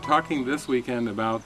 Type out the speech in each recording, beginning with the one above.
talking this weekend about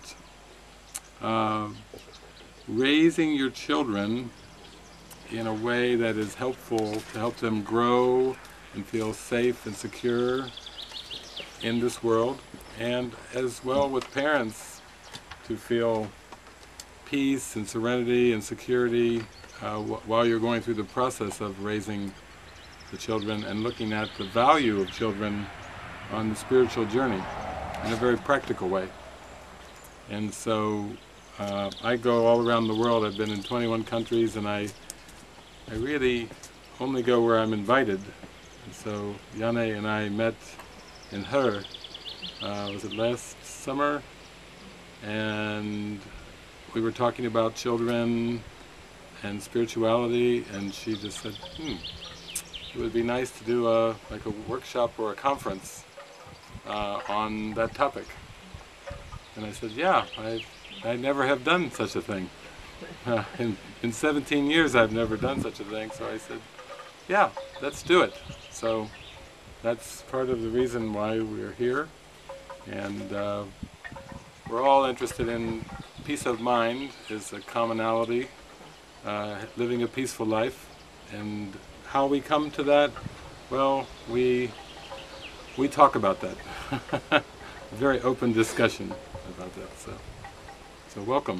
raising your children in a way that is helpful to help them grow and feel safe and secure in this world, and as well with parents to feel peace and serenity and security while you're going through the process of raising the children and looking at the value of children on the spiritual journey in a very practical way. And so I go all around the world. I've been in 21 countries, and I really only go where I'm invited. And so Janne and I met in Her, was it last summer? And we were talking about children and spirituality, and she just said, it would be nice to do like a workshop or a conference on that topic. And I said, yeah, I never have done such a thing. In 17 years I've never done such a thing, so I said, yeah, let's do it. So that's part of the reason why we're here, and we're all interested in peace of mind is a commonality, living a peaceful life, and how we come to that, well, we talk about that. A very open discussion about that, so welcome.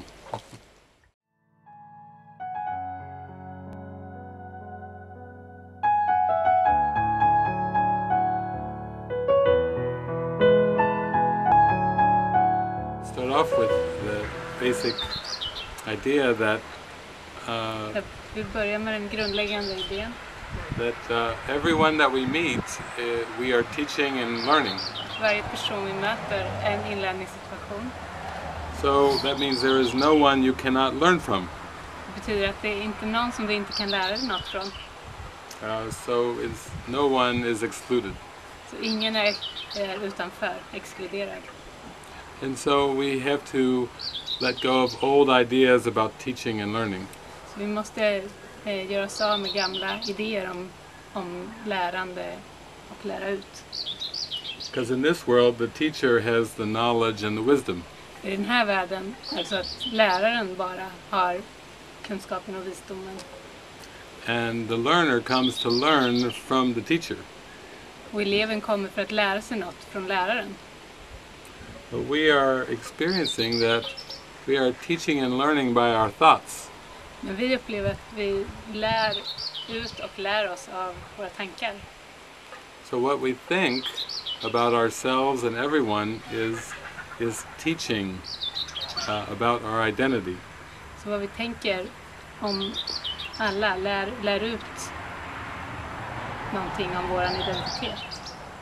Start off with the basic idea that vi börjar med den grundläggande idén. That everyone that we meet, we are teaching and learning. Varje person vi möter är en inlärningssituation. So that means there is no one you cannot learn from. Det betyder att det är inte någon som vi inte kan lära dig något från. So no one is excluded. Så ingen är utanför, exkluderad. And so we have to let go of old ideas about teaching and learning. Så vi måste göra oss av med gamla idéer om lärande och lära ut. Because in this world the teacher has the knowledge and the wisdom. I den här världen är det så att läraren bara har kunskapen och visdomen. And the learner comes to learn from the teacher. Och eleven kommer för att lära sig något från läraren. But we are experiencing that we are teaching and learning by our thoughts. Men vi upplever att vi lär ut och lär oss av våra tankar. So what we think about ourselves and everyone is teaching about our identity. Så vad vi tänker om alla lär ut någonting om vår identitet.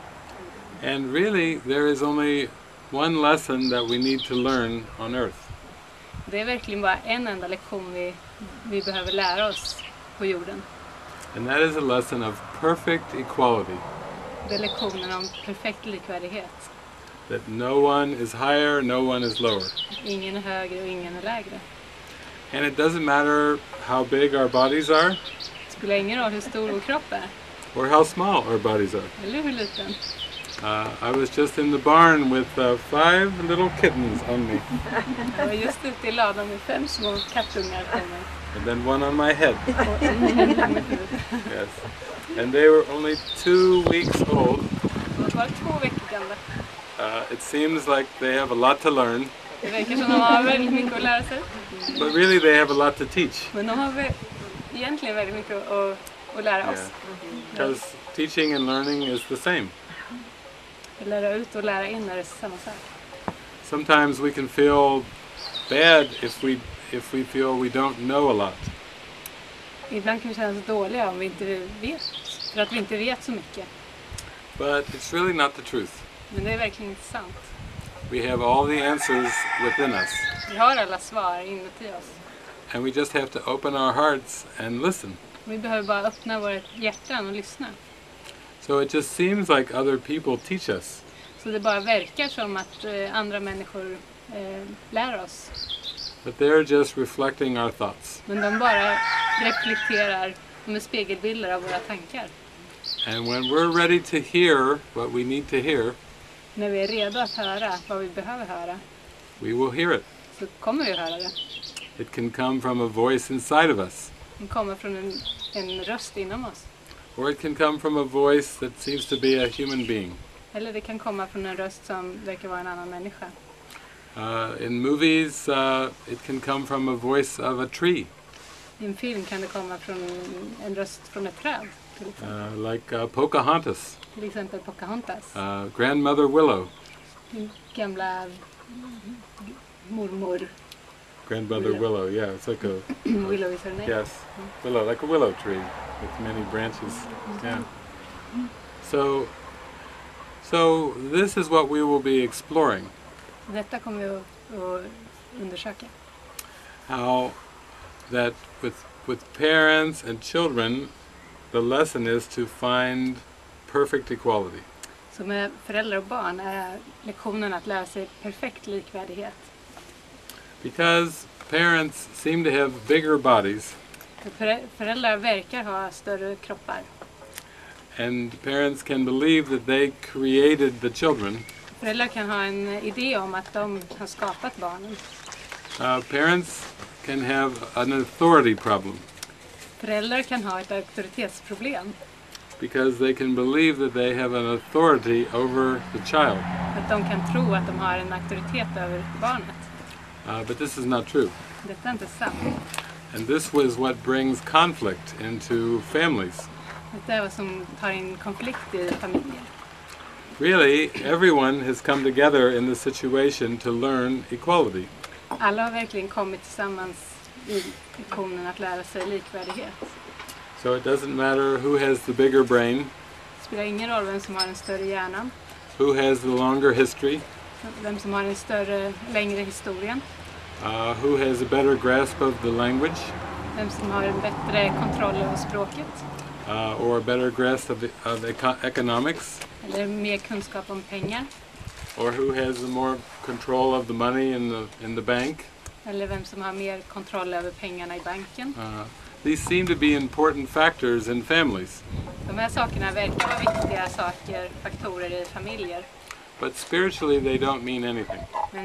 And really there is only one lesson that we need to learn on earth. Det är verkligen bara en enda lektion vi behöver lära oss på jorden. And that is a lesson of perfect equality. Det är lektionen om perfekt likvärdighet. That no one is higher, no one is lower. Ingen är högre och ingen är lägre. And it doesn't matter how big our bodies are. Det spelar ingen roll hur stor vår kropp är. Or how small our bodies are. Eller hur liten. I was just in the barn with 5 little kittens on me. Jag var just ute i ladan med 5 små kattungar på mig. And then one on my head. Och en på mitt huvud. Yes. And they were only 2 weeks old. De var 2 veckor gamla. It seems like they have a lot to learn. Det verkar som de har väldigt mycket att lära sig. But really they have a lot to teach. Men de har egentligen väldigt mycket att lära oss. Because teaching and learning is the same. Att lära ut och lära in är det samma sak. Sometimes we can feel bad if we feel we don't know a lot. Ibland kan vi känna oss dåliga om vi inte vet, för att vi inte vet så mycket. But it's really not the truth. Men det är verkligen inte sant. We have all the answers within us. Vi har alla svar inuti oss. And we just have to open our hearts and listen. Vi behöver bara öppna våra hjärtan och lyssna. So it just seems like other people teach us. Så det bara verkar som att andra människor lär oss. But they're just reflecting our thoughts. Men de bara reflekterar, de är spegelbilder av våra tankar. And when we're ready to hear what we need to hear, När vi är redo att höra vad vi behöver höra, we will hear it. så kommer vi höra det. It can come from a voice inside of us. Det kommer från en röst inom oss. Or it can come from a voice that seems to be a human being. Eller det kan komma från en röst som verkar vara en annan människa. In movies, it can come from a voice of a tree. I en film kan det komma från en röst från ett träd. Till exempel, Like Pocahontas, till exempel Pocahontas. Grandmother Willow. Min gamla mormor. Grandmother Willow, yeah, it's like a... Willow is her name. Yes, willow, like a willow tree with many branches. Yeah. So this is what we will be exploring. Detta kommer vi att undersöka. How that with parents and children, the lesson is to find perfect equality. Så med föräldrar och barn är lektionen att lära sig perfekt likvärdighet. Because parents seem to have bigger bodies. Föräldrar verkar ha större kroppar. And parents can believe that they created the children. Föräldrar kan ha en idé om att de har skapat barnen. Parents can have an authority problem. Föräldrar kan ha ett auktoritetsproblem. Because they can believe that they have an authority over the child. Att de kan tro att de har en auktoritet över barnet. But this is not true. Detta är inte sant. And this was what brings conflict into families. Detta är vad som tar in konflikt i familjer. Really, everyone has come together in this situation to learn equality. Alla har verkligen kommit tillsammans i lektionen att lära sig likvärdighet. So it doesn't matter who has the bigger brain, Det spelar ingen roll vem som har en större hjärna, who has the longer history, vem som har en längre historia, who has a better grasp of the language, vem som har en bättre kontroll över språket, or a better grasp of economics, eller mer kunskap om pengar, or who has more control of the money in the bank. eller vem som har mer kontroll över pengarna i banken. These seem to be important factors in families. De här sakerna verkar vara viktiga faktorer i familjer. But spiritually they don't mean anything.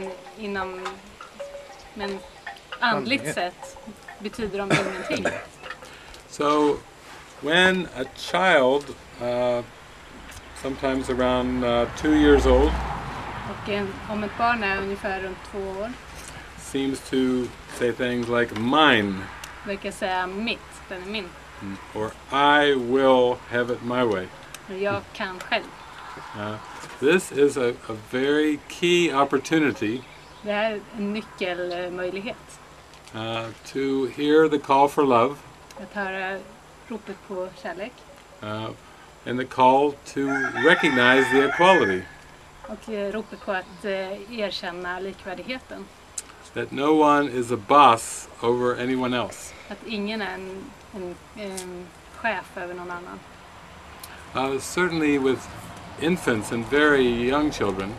Men andligt sett betyder de ingenting. So when a child, sometimes around 2 years old, Och om ett barn är ungefär runt 2 år, seems to say things like mine, verkar säga mitt, den är min. or I will have it my way. Jag kan själv. This is a very key opportunity Det är en nyckelmöjlighet. To hear the call for love, Att höra ropet på kärlek. and the call to recognize the equality. Och ropet på att erkänna likvärdigheten. That no one is a boss over anyone else. Att ingen är en chef över någon annan. Certainly with infants and very young children,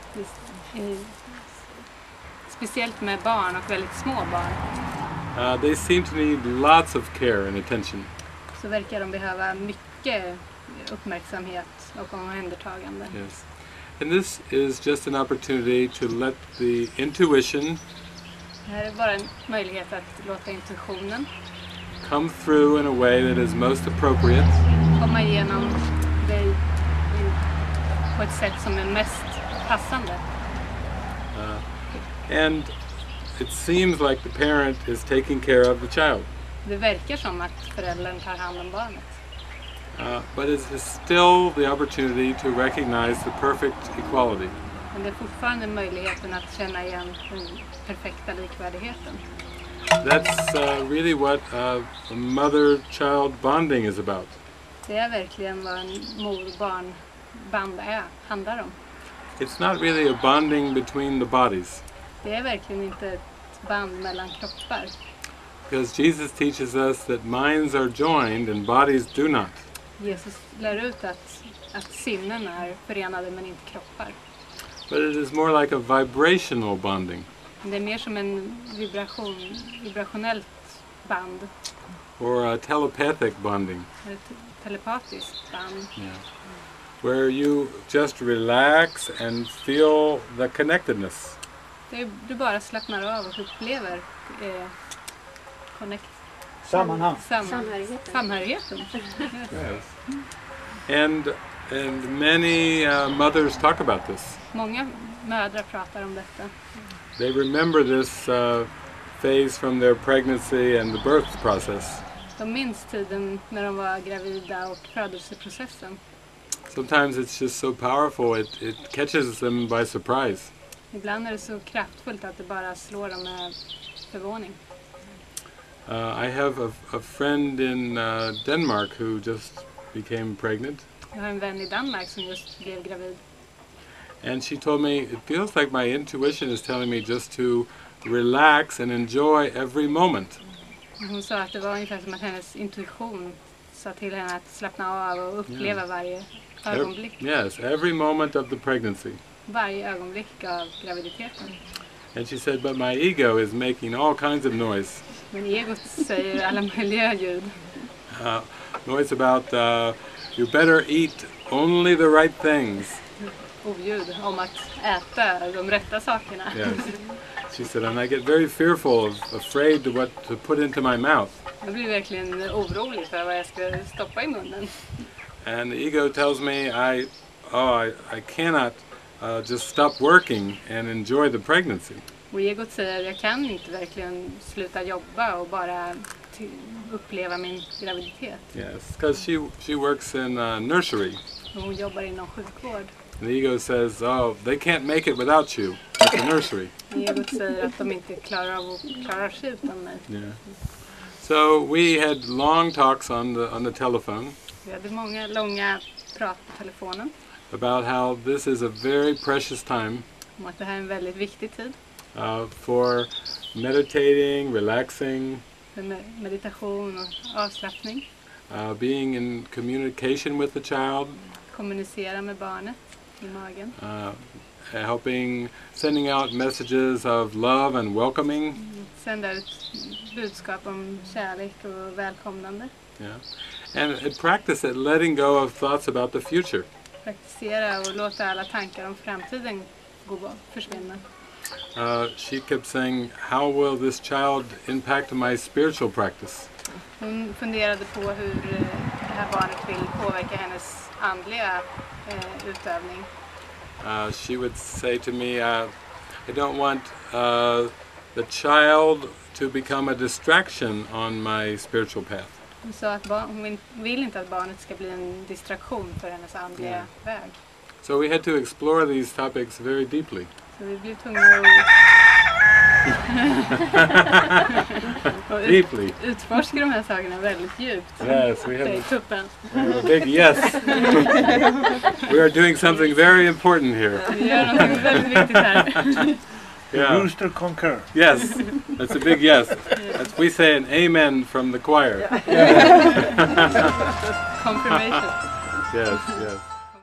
Speciellt med barn och väldigt små barn. they seem to need lots of care and attention. Så verkar de behöva mycket uppmärksamhet och omhändertagande. Yes. And this is just an opportunity to let the intuition Det här är bara en möjlighet att låta intuitionen come through in a way that is most appropriate, komma igenom dig på ett sätt som är mest passande. and it seems like the parent is taking care of the child. Det verkar som att föräldern tar hand om barnet. But it is still the opportunity to recognize the perfect equality. Men det är fortfarande möjligheten att känna igen den perfekta likvärdigheten. That's really what a mother-child bonding is about. Det är verkligen vad en mor-barn-band handlar om. It's not really a bonding between the bodies. Det är verkligen inte ett band mellan kroppar. Because Jesus teaches us that minds are joined and bodies do not. Jesus lär ut att sinnen är förenade men inte kroppar. But it is more like a vibrational bonding. Det är mer som en vibrationellt band. Or a telepathic bonding. Ett telepatiskt band. Yeah. where you just relax and feel the connectedness. Du bara slappnar av och upplever samhörigheten. Yes. And many mothers talk about this. Många mödrar pratar om detta. They remember this phase from their pregnancy and the birth process. De minns tiden när de var gravida och födelseprocessen. Sometimes it's just so powerful, it catches them by surprise. Ibland är det så kraftfullt att det bara slår dem med förvåning. I have a friend in Denmark who just became pregnant. Jag har en vän i Danmark som just blev gravid. And she told me, it feels like my intuition is telling me just to relax and enjoy every moment. Hon sa att det var ungefär som att hennes intuition sa till henne att slappna av och uppleva varje ögonblick. Yes, every moment of the pregnancy. Varje ögonblick av graviditeten. And she said, but my ego is making all kinds of noise. Men egot säger alla möjliga ljud. Noise about you better eat only the right things. Oljud om att äta de rätta sakerna. Yes. She said, and I get very fearful, afraid what to put into my mouth. Jag blir verkligen orolig för vad jag ska stoppa i munnen. And the ego tells me I cannot just stop working and enjoy the pregnancy. Och egot säger att jag kan inte verkligen sluta jobba och bara uppleva min graviditet. Yes, because she works in a nursery. Och hon jobbar inom sjukvård. And the ego says, oh, they can't make it without you at the nursery. Egot säger att de inte klarar sig utan mig. Yeah. So we had long talks on the telephone. Vi hade många långa prat på telefonen. About how this is a very precious time. Om att det här är en väldigt viktig tid. For meditating, relaxing. För meditation och avslappning. Being in communication with the child. Kommunicera med barnet i magen. Sending out messages of love and welcoming. Sända ut budskap om kärlek och välkomnande. Yeah. And practice it, letting go of thoughts about the future. Praktisera och låta alla tankar om framtiden försvinna. She kept saying, how will this child impact my spiritual practice? Hon funderade på hur det här barnet vill påverka hennes andliga utövning. She would say to me, I don't want the child to become a distraction on my spiritual path. Hon sa att hon vill inte att barnet ska bli en distraktion för hennes andliga väg. So we had to explore these topics very deeply. Så vi blev tvungna att utforska de här sakerna väldigt djupt. Yes, we have tuppen. A big yes. We are doing something very important here. Vi gör något väldigt viktigt här. Yeah. Rooster concur. Yes, that's a big yes. That's, we say an amen from the choir. Confirmation. Yes, yes.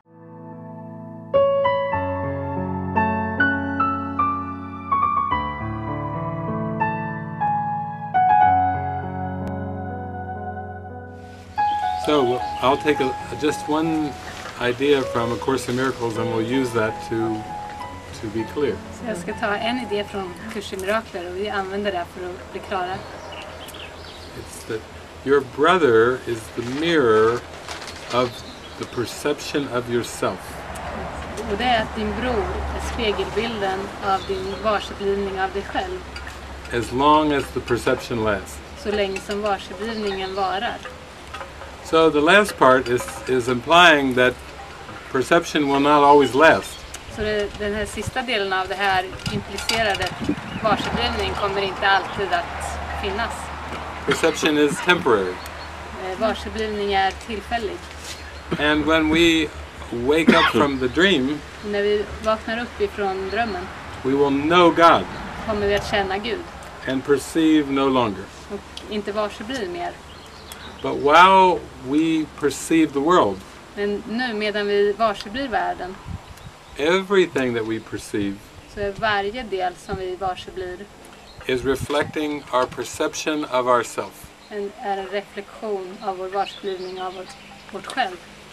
So I'll take just one idea from A Course in Miracles and we'll use that to be clear. Så jag ska ta en idé från Kurs i Mirakler och vi använder det för att bli klara. It's that your brother is the mirror of the perception of yourself. Och det är att din bror är spegelbilden av din varseblivning av dig själv. As long as the perception lasts. Så länge som varseblivningen varar. So the last part is implying that perception will not always last. Så den här sista delen av det här implicerade varseblivning kommer inte alltid att finnas. Perception is temporary. Varseblivning är tillfällig. And when we wake up from the dream, när vi vaknar upp ifrån drömmen, we will know God. Kommer vi att känna Gud. And perceive no longer. Och inte varsebli mer. But while we perceive the world, men nu medan vi varseblir världen, everything that we perceive så är varje del som vi varseblir is reflecting our perception of ourself. Är en reflektion av vår varseblivning av vårt själv.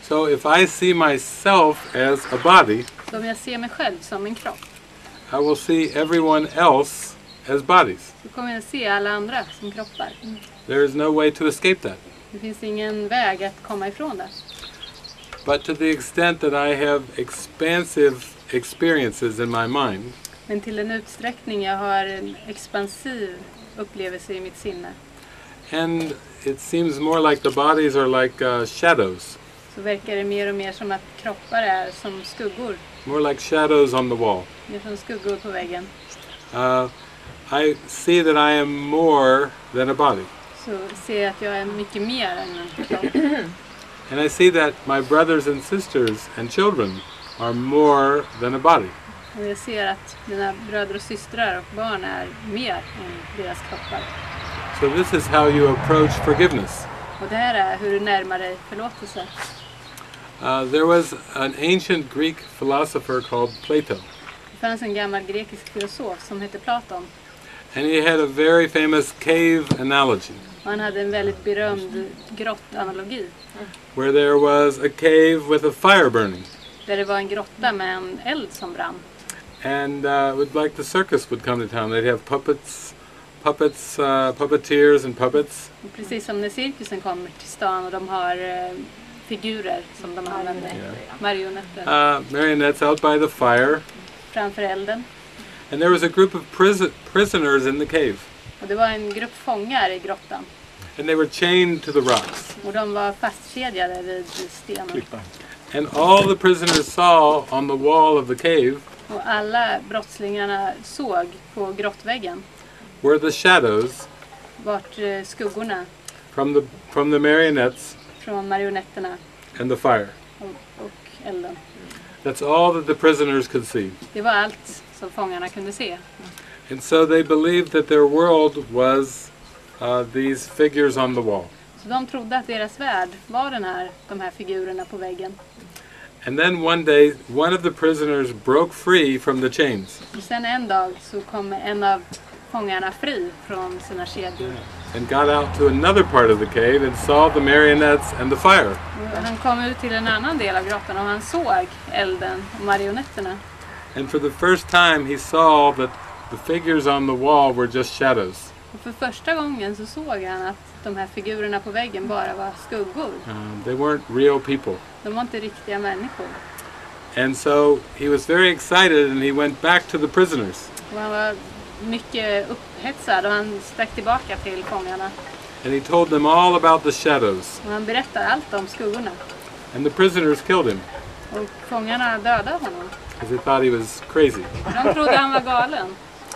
So if I see myself as a body, Så om jag ser mig själv som en kropp, I will see everyone else as bodies. så kommer jag se alla andra som kroppar. There is no way to escape that. Det finns ingen väg att komma ifrån det. But to the extent that I have expansive experiences in my mind, Men till en utsträckning jag har en expansiv upplevelse i mitt sinne, and it seems more like the bodies are like shadows, så verkar det mer och mer som att kroppar är som skuggor. more like shadows on the wall. Det är som skuggor på väggen. I see that I am more than a body. Så ser jag att jag är mycket mer än en kropp. And I see that my brothers and sisters and children are more than a body. Och jag ser att mina bröder och systrar och barn är mer än deras kroppar. So this is how you approach forgiveness. Och det här är hur du närmar dig förlåtelse. There was an ancient Greek philosopher called Plato. Det fanns en gammal grekisk filosof som hette Platon. And he had a very famous cave analogy, Och han hade en väldigt berömd grottanalogi. where there was a cave with a fire burning. Där det var en grotta med en eld som brann. And it would like the circus would come to town. They'd have puppeteers and puppets. Och precis som när cirkusen kommer till stan och de har figurer som de använder. Marionetter. Marionettes out by the fire. Framför elden. And there was a group of prisoners in the cave. Och det var en grupp fångar i grottan. And they were chained to the rocks. Och de var fastkedjade vid stenen. And all the prisoners saw on the wall of the cave Och alla brottslingarna såg på grottväggen were the shadows vart skuggorna from the marionettes från marionetterna and the fire. och elden. That's all that the prisoners could see. Det var allt som fångarna kunde se. And so they believed that their world was these figures on the wall. Så de trodde att deras värld var de här figurerna på väggen. And then one day, one of the prisoners broke free from the chains Och sen en dag så kom en av fångarna fri från sina kedjor. and got out to another part of the cave and saw the marionettes and the fire. Och han kom ut till en annan del av grottan och han såg elden och marionetterna. And for the first time he saw that the figures on the wall were just shadows. Och för första gången så såg han att de här figurerna på väggen bara var skuggor. They weren't real people. De var inte riktiga människor. And so he was very excited and he went back to the prisoners. Och han var mycket upphetsad och han stack tillbaka till fångarna. And he told them all about the shadows. Och han berättade allt om skuggorna. And the prisoners killed him Och fångarna dödade honom. because they thought he was crazy. De trodde han var galen.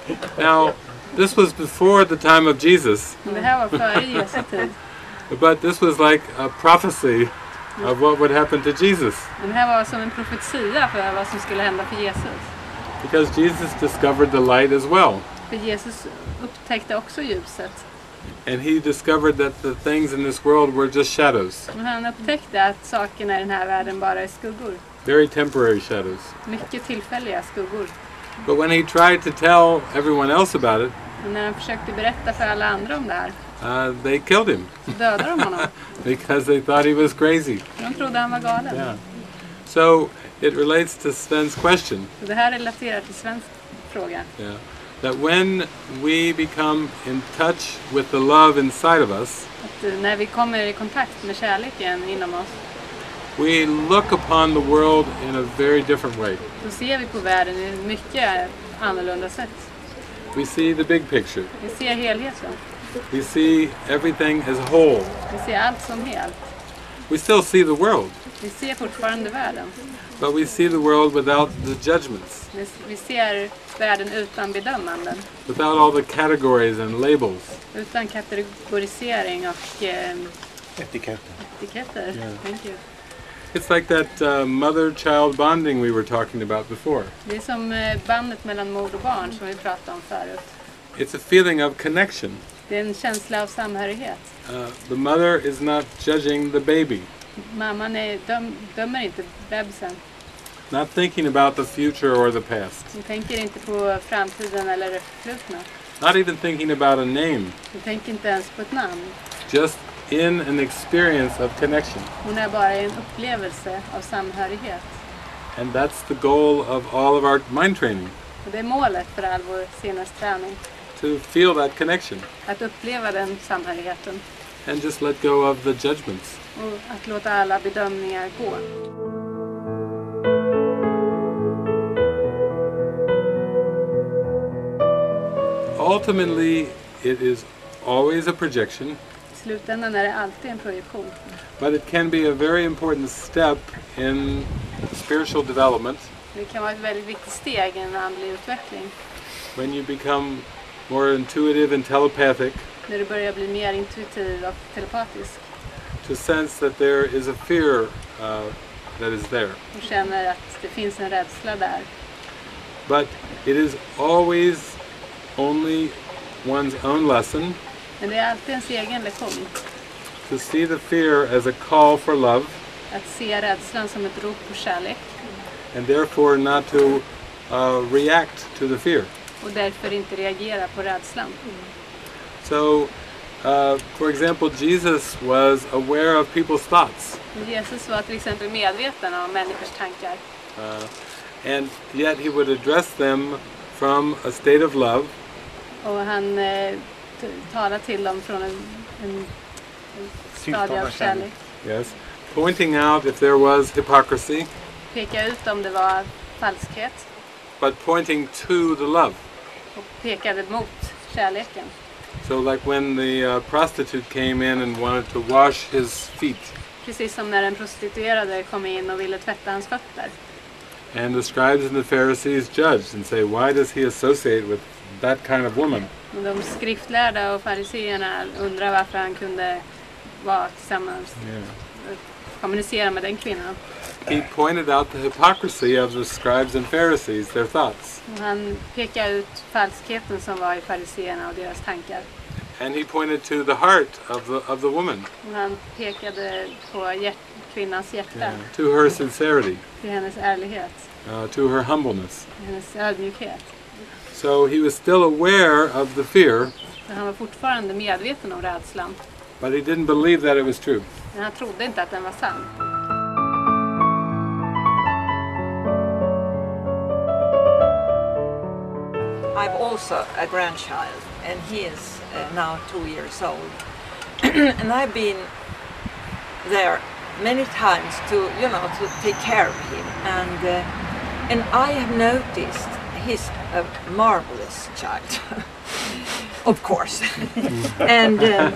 Now, this was before the time of Jesus, Men det här var före Jesu tid. but this was like a prophecy of what would happen to Jesus. Men det här var som en profetia för vad som skulle hända för Jesus. Because Jesus discovered the light as well. För Jesus upptäckte också ljuset. And he discovered that the things in this world were just shadows. Men han upptäckte att sakerna i den här världen bara är skuggor. Very temporary shadows. Mycket tillfälliga skuggor. But when he tried to tell everyone else about it, Och när han försökte berätta för alla andra om det här they killed him så dödade de honom. because they thought he was crazy. För de trodde han var galen. Yeah. So it relates to Sven's question. Så det här relaterar till svensk fråga. Yeah. That when we become in touch with the love inside of us, Att när vi kommer i kontakt med kärleken inom oss we look upon the world in a very different way. så ser vi på världen i ett mycket annorlunda sätt. We see the big picture. Vi ser helheten. We see everything as a whole. Vi ser allt som helt. We still see the world, Vi ser fortfarande världen. but we see the world without the judgments, Vi ser världen utan bedömanden. without all the categories and labels. Utan kategorisering och Etiketter. etiketter. Yeah. Thank you. It's like that mother-child bonding we were talking about before. Det är som bandet mellan mor och barn som vi pratade om förut. It's a feeling of connection. Det är en känsla av samhörighet. The mother is not judging the baby, Mamman dömer inte bebisen. not thinking about the future or the past, Hon tänker inte på framtiden eller det förflutna. not even thinking about a name, Hon tänker inte ens på ett namn. just in an experience of connection. Hon är bara en upplevelse av samhörighet. And that's the goal of all of our mind training, Och det är målet för all vår sinnesträning. to feel that connection Att uppleva den samhörigheten. and just let go of the judgments. Och att låta alla bedömningar gå. Ultimately, it is always a projection, I slutändan är det alltid en projektion. but it can be a very important step in spiritual development Det kan vara ett väldigt viktigt steg i en andlig utveckling. when you become more intuitive and telepathic, När du börjar bli mer intuitiv och telepatisk. to sense that there is a fear that is there. Och känner att det finns en rädsla där. But it is always only one's own lesson Men det är alltid ens egen lektion. to see the fear as a call for love, Att se rädslan som ett rop på kärlek. and therefore not to react to the fear. Och därför inte reagera på rädslan. So, for example, Jesus was aware of people's thoughts, Jesus var till exempel medveten om människors tankar. and yet he would address them from a state of love, Och han talar till dem från en stadie av kärlek. yes, pointing out if there was hypocrisy, Peka ut om det var falskhet. but pointing to the love. Och pekade mot kärleken. So like when the prostitute came in and wanted to wash his feet, Precis som när en prostituerade kom in och ville tvätta hans fötter. and the scribes and the Pharisees judged and say, why does he associate with that kind of woman? Och de skriftlärda och fariseerna undrar varför han kunde vara tillsammans, kommunicera med den kvinnan. He pointed out the hypocrisy of the scribes and Pharisees, their thoughts. Och han pekade ut falskheten som var i fariseerna och deras tankar. And he pointed to the heart of the woman, Och han pekade på kvinnans hjärta, to her sincerity, till hennes ärlighet, to her humbleness. till hennes ödmjukhet. So he was still aware of the fear, Så han var fortfarande medveten om rädslan. but he didn't believe that it was true. Men han trodde inte att den var sann. I've also a grandchild, and he is now 2 years old. And I've been there many times to take care of him, and I have noticed he's a marvelous child, of course. And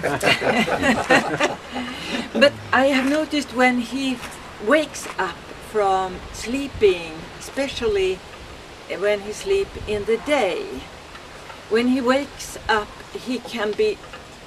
but I have noticed when he wakes up from sleeping, especially when he sleeps in the day, when he wakes up he can be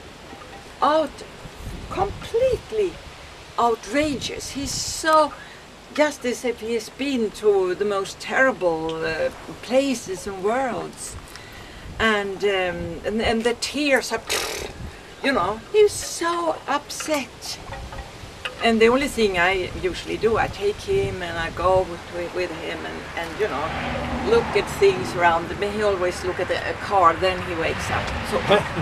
completely outrageous. He's so, just as if he has been to the most terrible places and worlds, and the tears are, he's so upset. And the only thing I usually do, I take him and I go with him and look at things around him. He always look at a car, then he wakes up. So,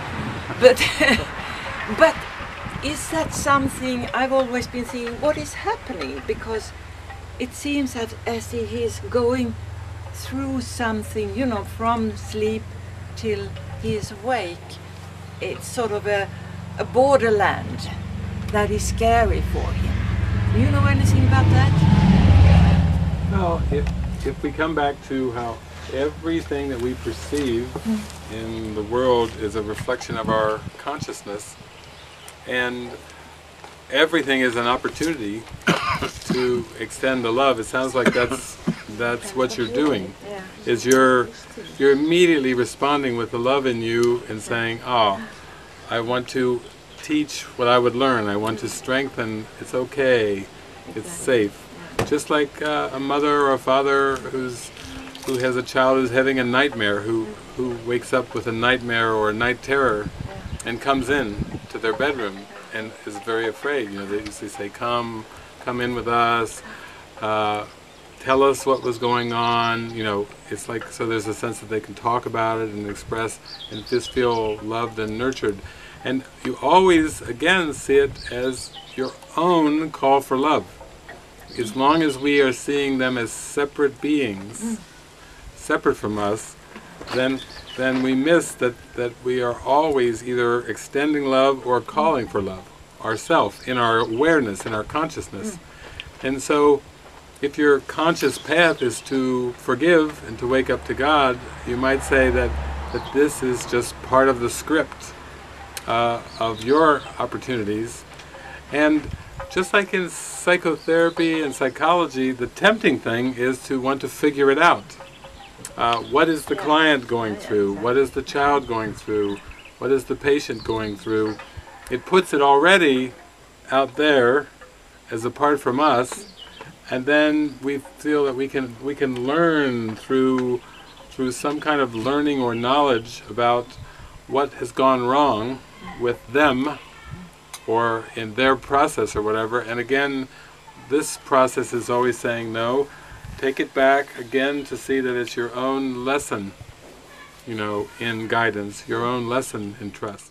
but is that something I've always been thinking, what is happening? Because it seems as if he's going through something, from sleep till he is awake. It's sort of a borderland that is scary for him. Do you know anything about that? Well, if we come back to how everything that we perceive in the world is a reflection of our consciousness, and everything is an opportunity to extend the love, it sounds like that's what you're doing. Yeah. Is you're immediately responding with the love in you and saying, oh, I want to teach what I would learn. I want to strengthen. It's okay. It's safe. Just like a mother or a father who has a child who's having a nightmare, who wakes up with a nightmare or a night terror, and comes in to their bedroom and is very afraid. They usually say, "Come in with us. Tell us what was going on." It's like, so there's a sense that they can talk about it and express and just feel loved and nurtured. And you always, again, see it as your own call for love. As long as we are seeing them as separate beings, separate from us, then we miss that we are always either extending love or calling for love, ourself, in our awareness, in our consciousness. And so, if your conscious path is to forgive and to wake up to God, you might say that this is just part of the script of your opportunities. And just like in psychotherapy and psychology, the tempting thing is to want to figure it out. What is the client going through? What is the child going through? What is the patient going through? It puts it already out there as apart from us, and then we feel that we can learn through some kind of learning or knowledge about what has gone wrong with them or in their process or whatever. And again, this process is always saying no. Take it back again to see that it's your own lesson, in guidance, your own lesson in trust.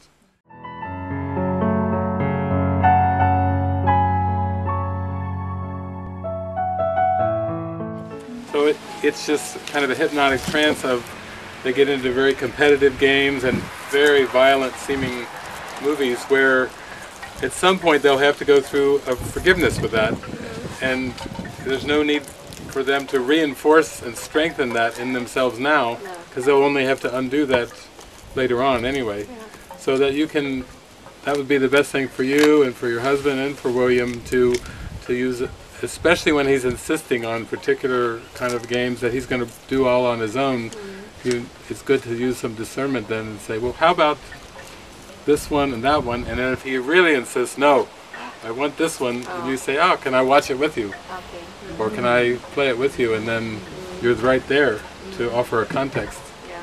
So it's just kind of a hypnotic trance of, they get into very competitive games and very violent seeming movies where at some point they'll have to go through a forgiveness with that, and there's no need for them to reinforce and strengthen that in themselves now, because they'll only have to undo that later on anyway. So that that would be the best thing for you and for your husband and for William to use it, especially when he's insisting on particular kind of games that he's going to do all on his own. It's good to use some discernment then and say, well, how about this one and that one? And then if he really insists, no, I want this one, and you say, oh, can I watch it with you? Okay. Or can I play it with you? And then you're right there to offer a context.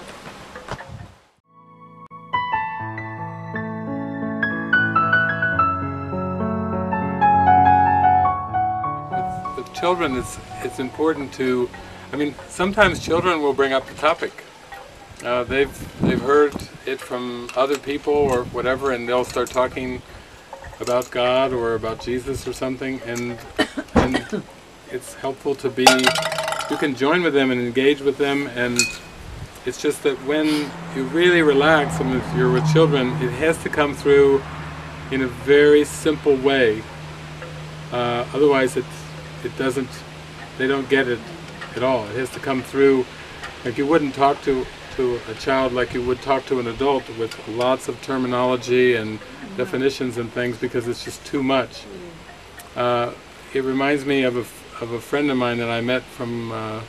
With children, it's important to, sometimes children will bring up the topic. They've heard it from other people or whatever, and they'll start talking about God or about Jesus or something, and it's helpful to you can join with them and engage with them, and it's just that when you really relax and if you're with children, it has to come through in a very simple way. Otherwise they don't get it at all. It has to come through, like you wouldn't talk to a child like you would talk to an adult with lots of terminology and definitions and things, because it's just too much. It reminds me of a friend of mine that I met from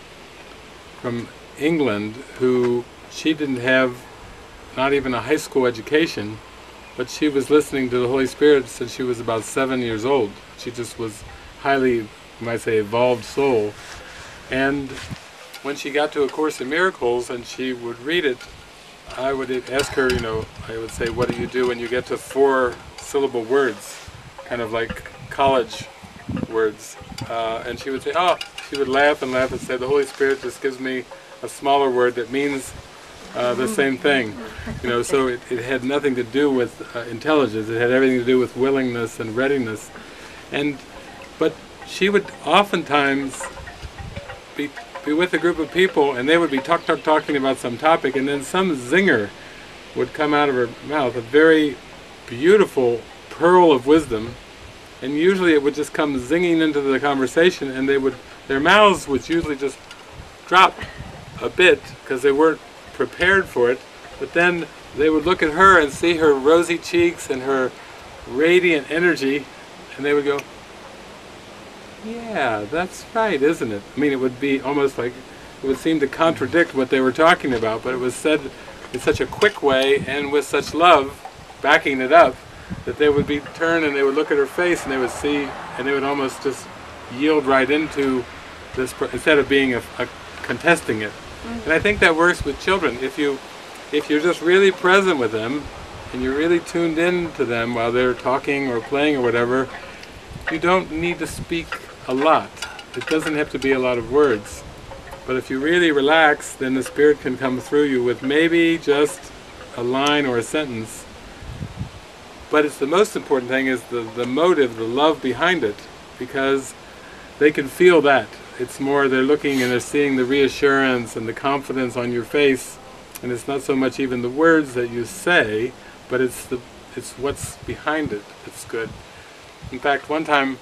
England, who she didn't have not even a high school education, but she was listening to the Holy Spirit since she was about 7 years old. She just was highly, you might say, evolved soul. And when she got to A Course in Miracles and she would read it, I would ask her, I would say, what do you do when you get to 4-syllable words, kind of like college words? And she would say, she would laugh and say, the Holy Spirit just gives me a smaller word that means the same thing. So it had nothing to do with intelligence. It had everything to do with willingness and readiness. But she would oftentimes be with a group of people, and they would be talking about some topic, and then some zinger would come out of her mouth, a very beautiful pearl of wisdom, and usually it would just come zinging into the conversation, and their mouths would usually just drop a bit because they weren't prepared for it, but then they would look at her and see her rosy cheeks and her radiant energy, and they would go, yeah, that's right, isn't it? It would be almost like, it would seem to contradict what they were talking about, but it was said in such a quick way and with such love backing it up that they would be turned and they would look at her face and they would see, and they would almost just yield right into this, instead of being contesting it. And I think that works with children. If you're just really present with them and you're really tuned in to them while they're talking or playing or whatever, you don't need to speak a lot. It doesn't have to be a lot of words. But if you really relax, then the Spirit can come through you with maybe just a line or a sentence, But it's the most important thing is the motive, the love behind it, because they can feel that. It's more they're looking and they're seeing the reassurance and the confidence on your face, and it's not so much even the words that you say, but it's what's behind it that's good. In fact, one time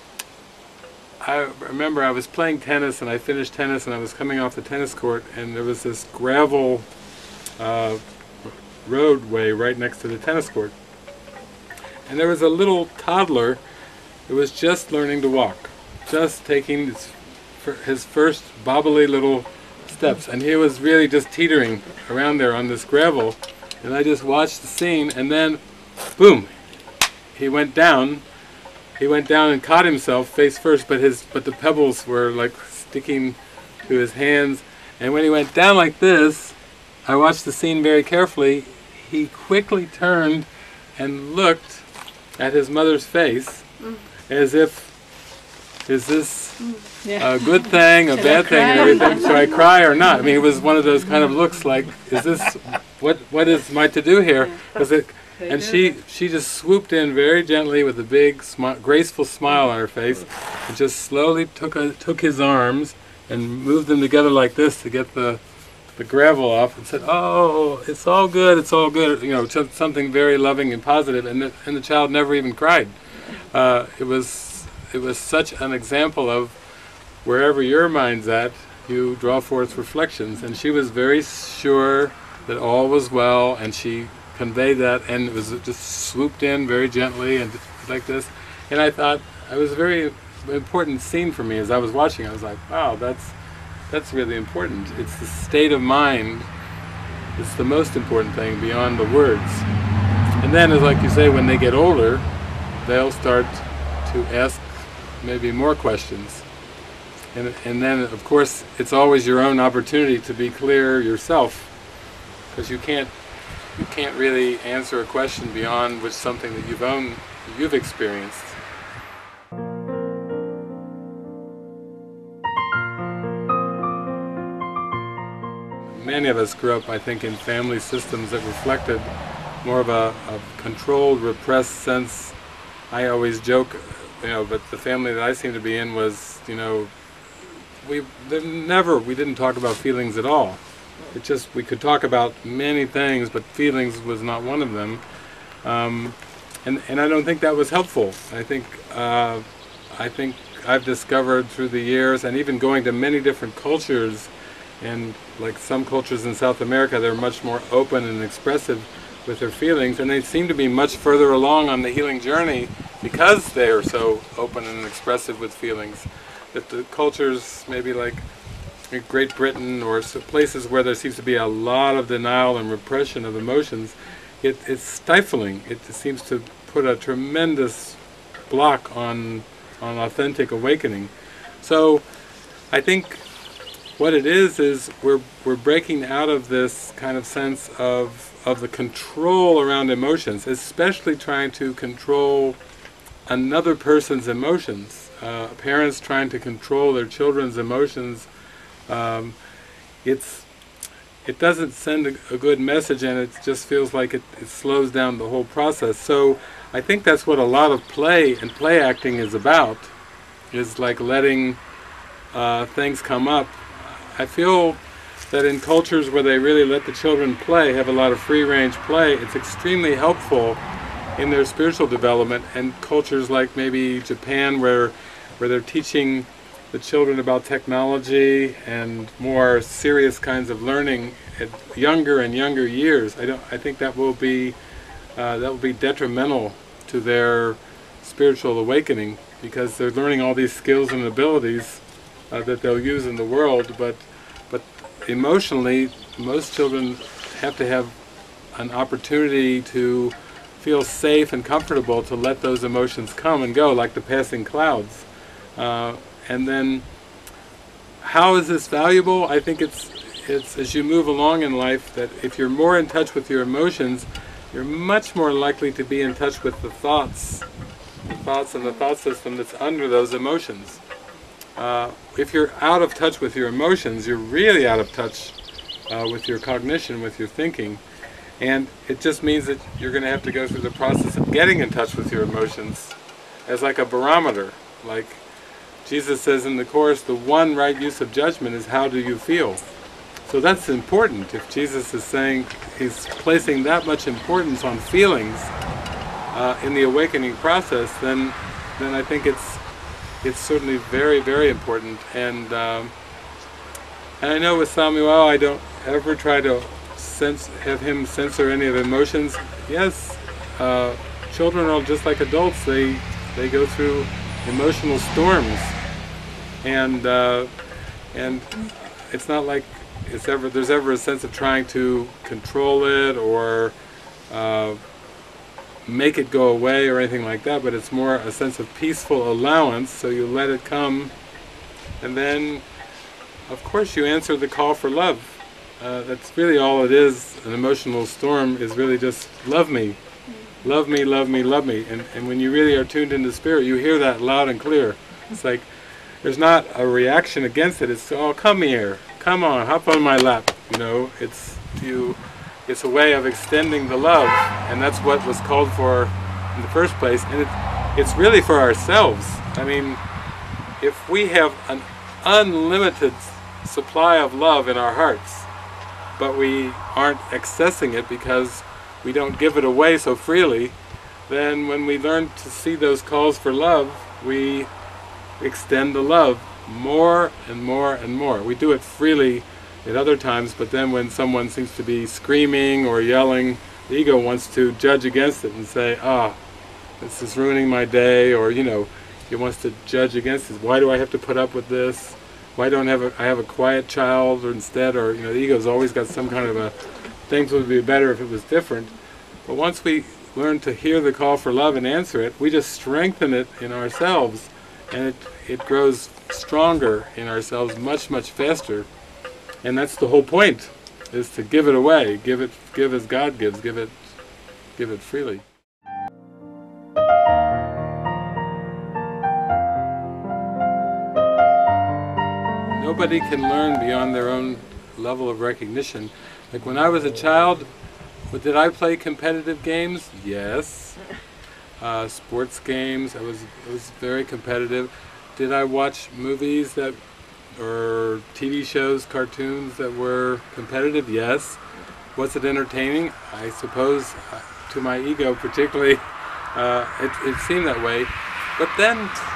I remember I was playing tennis and I finished tennis and I was coming off the tennis court and there was this gravel roadway right next to the tennis court. And there was a little toddler who was just learning to walk, just taking his first bobbly little steps, and he was really just teetering around there on this gravel, and I just watched the scene, and then boom, he went down and caught himself face first, but the pebbles were like sticking to his hands, and when he went down like this, I watched the scene very carefully. He quickly turned and looked at his mother's face as if, is this a good thing, a bad thing, and everything? Should I cry or not? I mean, it was one of those kind of looks like, is this, what is my to do here? And she just swooped in very gently with a big, graceful smile on her face, and just slowly took his arms and moved them together like this to get the gravel off, and said, "Oh, it's all good, it's all good." You know, something very loving and positive, and the child never even cried. It was such an example of wherever your mind's at, you draw forth reflections, and she was very sure that all was well, and she conveyed that, and it was just swooped in very gently and like this. And I thought it was a very important scene for me as I was watching. I was like, wow, that's really important. It's the state of mind. It's the most important thing beyond the words. And then, as like you say, when they get older, they'll start to ask maybe more questions. And then, of course, it's always your own opportunity to be clear yourself, because you can't really answer a question beyond which something that you've experienced. Many of us grew up, I think, in family systems that reflected more of a controlled, repressed sense. I always joke, but the family that I seem to be in was, we didn't talk about feelings at all. It just, we could talk about many things, but feelings was not one of them. And I don't think that was helpful. I think I've discovered through the years, and even going to many different cultures, and like some cultures in South America, they're much more open and expressive with their feelings, and they seem to be much further along on the healing journey because they are so open and expressive with feelings. That the cultures, maybe like Great Britain or places where there seems to be a lot of denial and repression of emotions, it's stifling. It seems to put a tremendous block on authentic awakening. So I think what it is we're breaking out of this kind of sense of the control around emotions, especially trying to control another person's emotions. Parents trying to control their children's emotions, it doesn't send a good message, and it just feels like it slows down the whole process. So I think that's what a lot of play and play acting is about, is like letting things come up. I feel that in cultures where they really let the children play, have a lot of free-range play, it's extremely helpful in their spiritual development. And cultures like maybe Japan, where they're teaching the children about technology and more serious kinds of learning at younger and younger years, I think that will be detrimental to their spiritual awakening, because they're learning all these skills and abilities that they'll use in the world, but emotionally, most children have to have an opportunity to feel safe and comfortable to let those emotions come and go, like the passing clouds. And then, how is this valuable? I think it's as you move along in life, that if you're more in touch with your emotions, you're much more likely to be in touch with the thoughts and the thought system that's under those emotions. If you're out of touch with your emotions, you're really out of touch with your cognition, with your thinking. And it just means that you're going to have to go through the process of getting in touch with your emotions as like a barometer. Like Jesus says in the Course, the one right use of judgment is how do you feel? So that's important. If Jesus is saying he's placing that much importance on feelings in the awakening process, then I think it's certainly very, very important. And I know with Samuel, I don't ever try to have him censor any of the emotions. Yes, children are just like adults. They go through emotional storms, and it's not like there's ever a sense of trying to control it or make it go away or anything like that, but it's more a sense of peaceful allowance, so you let it come, and then of course you answer the call for love. That's really all it is. An emotional storm is really just love me. Love me, love me, love me. And when you really are tuned into spirit, you hear that loud and clear. It's like there's not a reaction against it. It's, oh, come here, come on, hop on my lap. You know, it's a way of extending the love, and that's what was called for in the first place. And it's really for ourselves. I mean, if we have an unlimited supply of love in our hearts, but we aren't accessing it because we don't give it away so freely, then when we learn to see those calls for love, we extend the love more and more and more. We do it freely at other times, but then when someone seems to be screaming or yelling, the ego wants to judge against it and say, ah, this is ruining my day, or, you know, it wants to judge against it. Why do I have to put up with this? Why don't I have a quiet child or instead? Or, you know, the ego's always got some kind of a, things would be better if it was different. But once we learn to hear the call for love and answer it, we just strengthen it in ourselves, and it grows stronger in ourselves much, much faster. And that's the whole point, is to give it away, give as God gives, give it freely. Nobody can learn beyond their own level of recognition. Like when I was a child, did I play competitive games? Yes. Sports games, I was very competitive. Did I watch movies or TV shows, cartoons that were competitive? Yes. Was it entertaining? I suppose, to my ego particularly, it seemed that way. But then,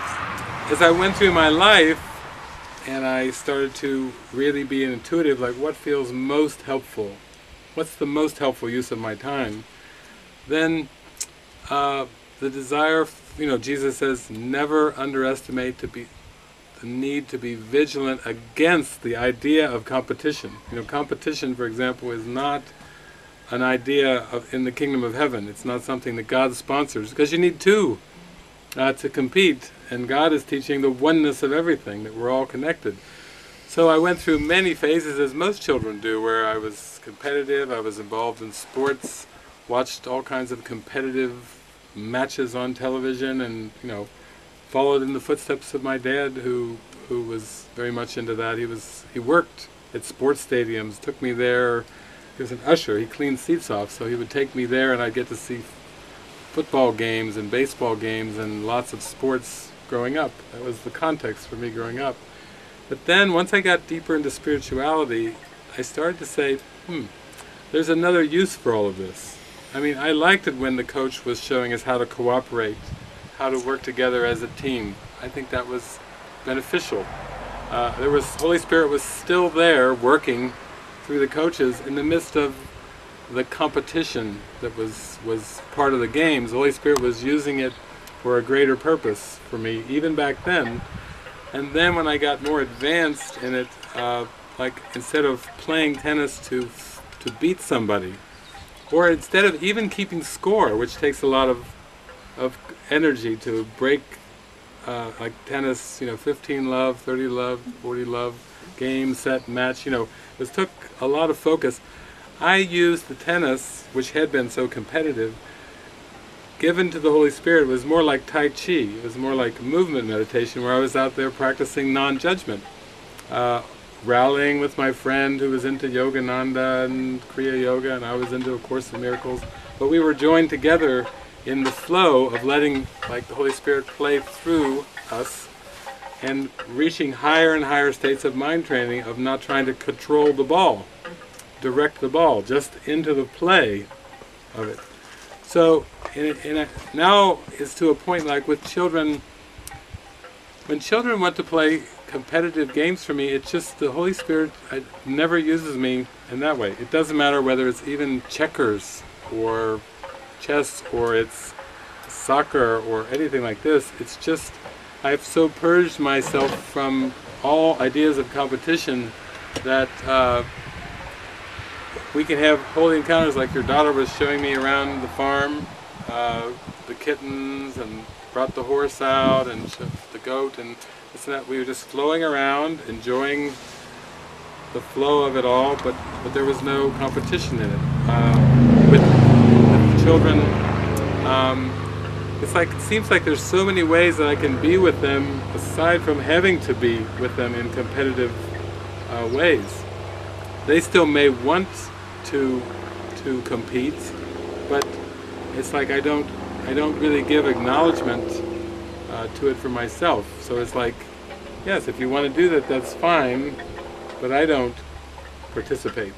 as I went through my life, and I started to really be intuitive, like what feels most helpful? What's the most helpful use of my time? Then the desire, you know, Jesus says, never underestimate the need to be vigilant against the idea of competition. You know, competition, for example, is not an idea in the kingdom of heaven. It's not something that God sponsors, because you need two to compete, and God is teaching the oneness of everything, that we're all connected. So I went through many phases, as most children do, where I was competitive, I was involved in sports, watched all kinds of competitive matches on television, and, you know, followed in the footsteps of my dad, who was very much into that. He worked at sports stadiums, took me there. He was an usher, he cleaned seats off, so he would take me there, and I'd get to see football games and baseball games and lots of sports growing up. That was the context for me growing up. But then once I got deeper into spirituality, I started to say, there's another use for all of this. I mean, I liked it when the coach was showing us how to cooperate, how to work together as a team. I think that was beneficial. Holy Spirit was still there working through the coaches in the midst of the competition that was part of the games. The Holy Spirit was using it for a greater purpose for me, even back then. And then when I got more advanced in it, like instead of playing tennis to beat somebody, or instead of even keeping score, which takes a lot of energy to break, like tennis, you know, 15 love, 30 love, 40 love, game, set, match, you know, it took a lot of focus. I used the tennis, which had been so competitive, given to the Holy Spirit. It was more like Tai Chi. It was more like movement meditation, where I was out there practicing non-judgment. rallying with my friend who was into Yogananda and Kriya Yoga, and I was into A Course in Miracles. But we were joined together in the flow of letting the Holy Spirit play through us and reaching higher and higher states of mind training, of not trying to control the ball, direct the ball, just into the play of it. So now it's to a point like with children, when children want to play competitive games for me, it's just the Holy Spirit never uses me in that way. It doesn't matter whether it's even checkers or chess or it's soccer or anything like this. It's just I've so purged myself from all ideas of competition that we can have holy encounters like your daughter was showing me around the farm, the kittens, and brought the horse out and the goat and this and that. We were just flowing around, enjoying the flow of it all, but there was no competition in it. With children, it seems like there's so many ways that I can be with them aside from having to be with them in competitive ways. They still may want to compete, but it's like I don't really give acknowledgement to it for myself. So it's like, yes, if you want to do that, that's fine, but I don't participate.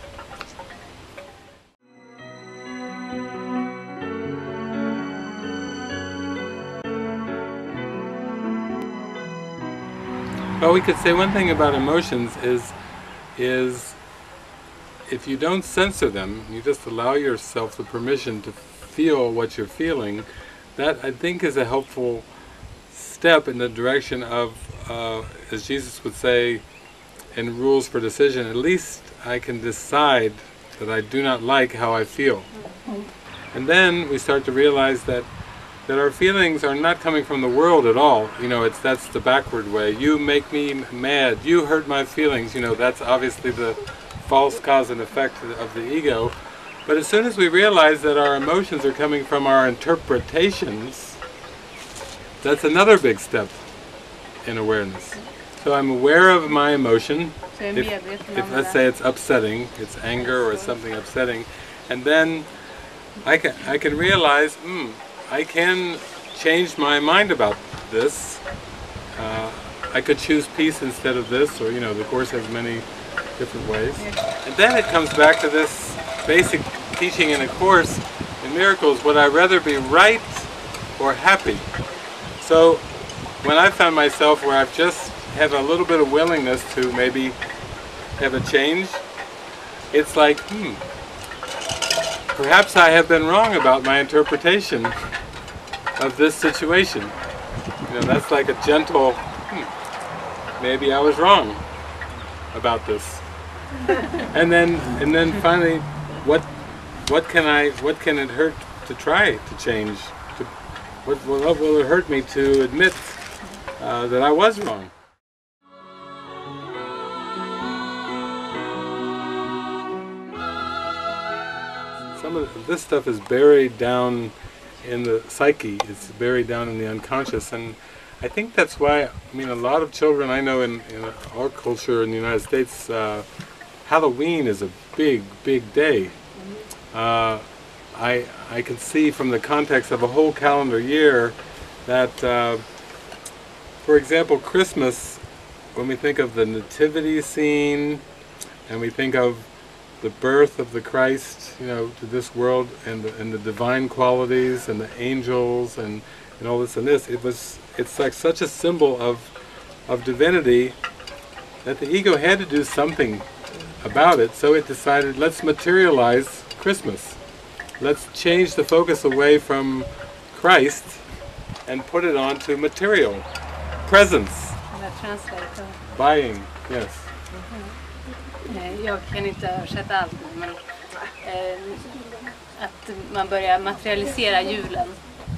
Well, we could say one thing about emotions is if you don't censor them, you just allow yourself the permission to feel what you're feeling, that I think is a helpful step in the direction of, as Jesus would say in Rules for Decision, at least I can decide that I do not like how I feel. And then we start to realize that our feelings are not coming from the world at all. You know, that's the backward way. You make me mad, you hurt my feelings, you know, that's obviously the false cause and effect of the ego. But as soon as we realize that our emotions are coming from our interpretations, that's another big step in awareness. So I'm aware of my emotion. If let's say it's upsetting, it's anger or it's something upsetting, and then I can realize, I can change my mind about this. I could choose peace instead of this, or the Course has many different ways. And then it comes back to this basic teaching in the Course in Miracles: would I rather be right or happy? So when I found myself where I've just have a little bit of willingness to maybe have a change, it's like, perhaps I have been wrong about my interpretation of this situation. That's like a gentle, maybe I was wrong about this. and then finally, what can it hurt to try to change? What will it hurt me to admit that I was wrong? Some of this stuff is buried down in the psyche, it's buried down in the unconscious, and I think that's why, a lot of children I know in our culture in the United States, Halloween is a big day. I can see from the context of a whole calendar year that, for example, Christmas, when we think of the nativity scene, and we think of the birth of the Christ, to this world, and the divine qualities, and the angels, and all this and this, it's like such a symbol of divinity that the ego had to do something about it, so it decided, let's materialize Christmas. Let's change the focus away from Christ and put it on to material, presents, buying, yes. Jag kan inte översätta allt, men att man börjar materialisera julen.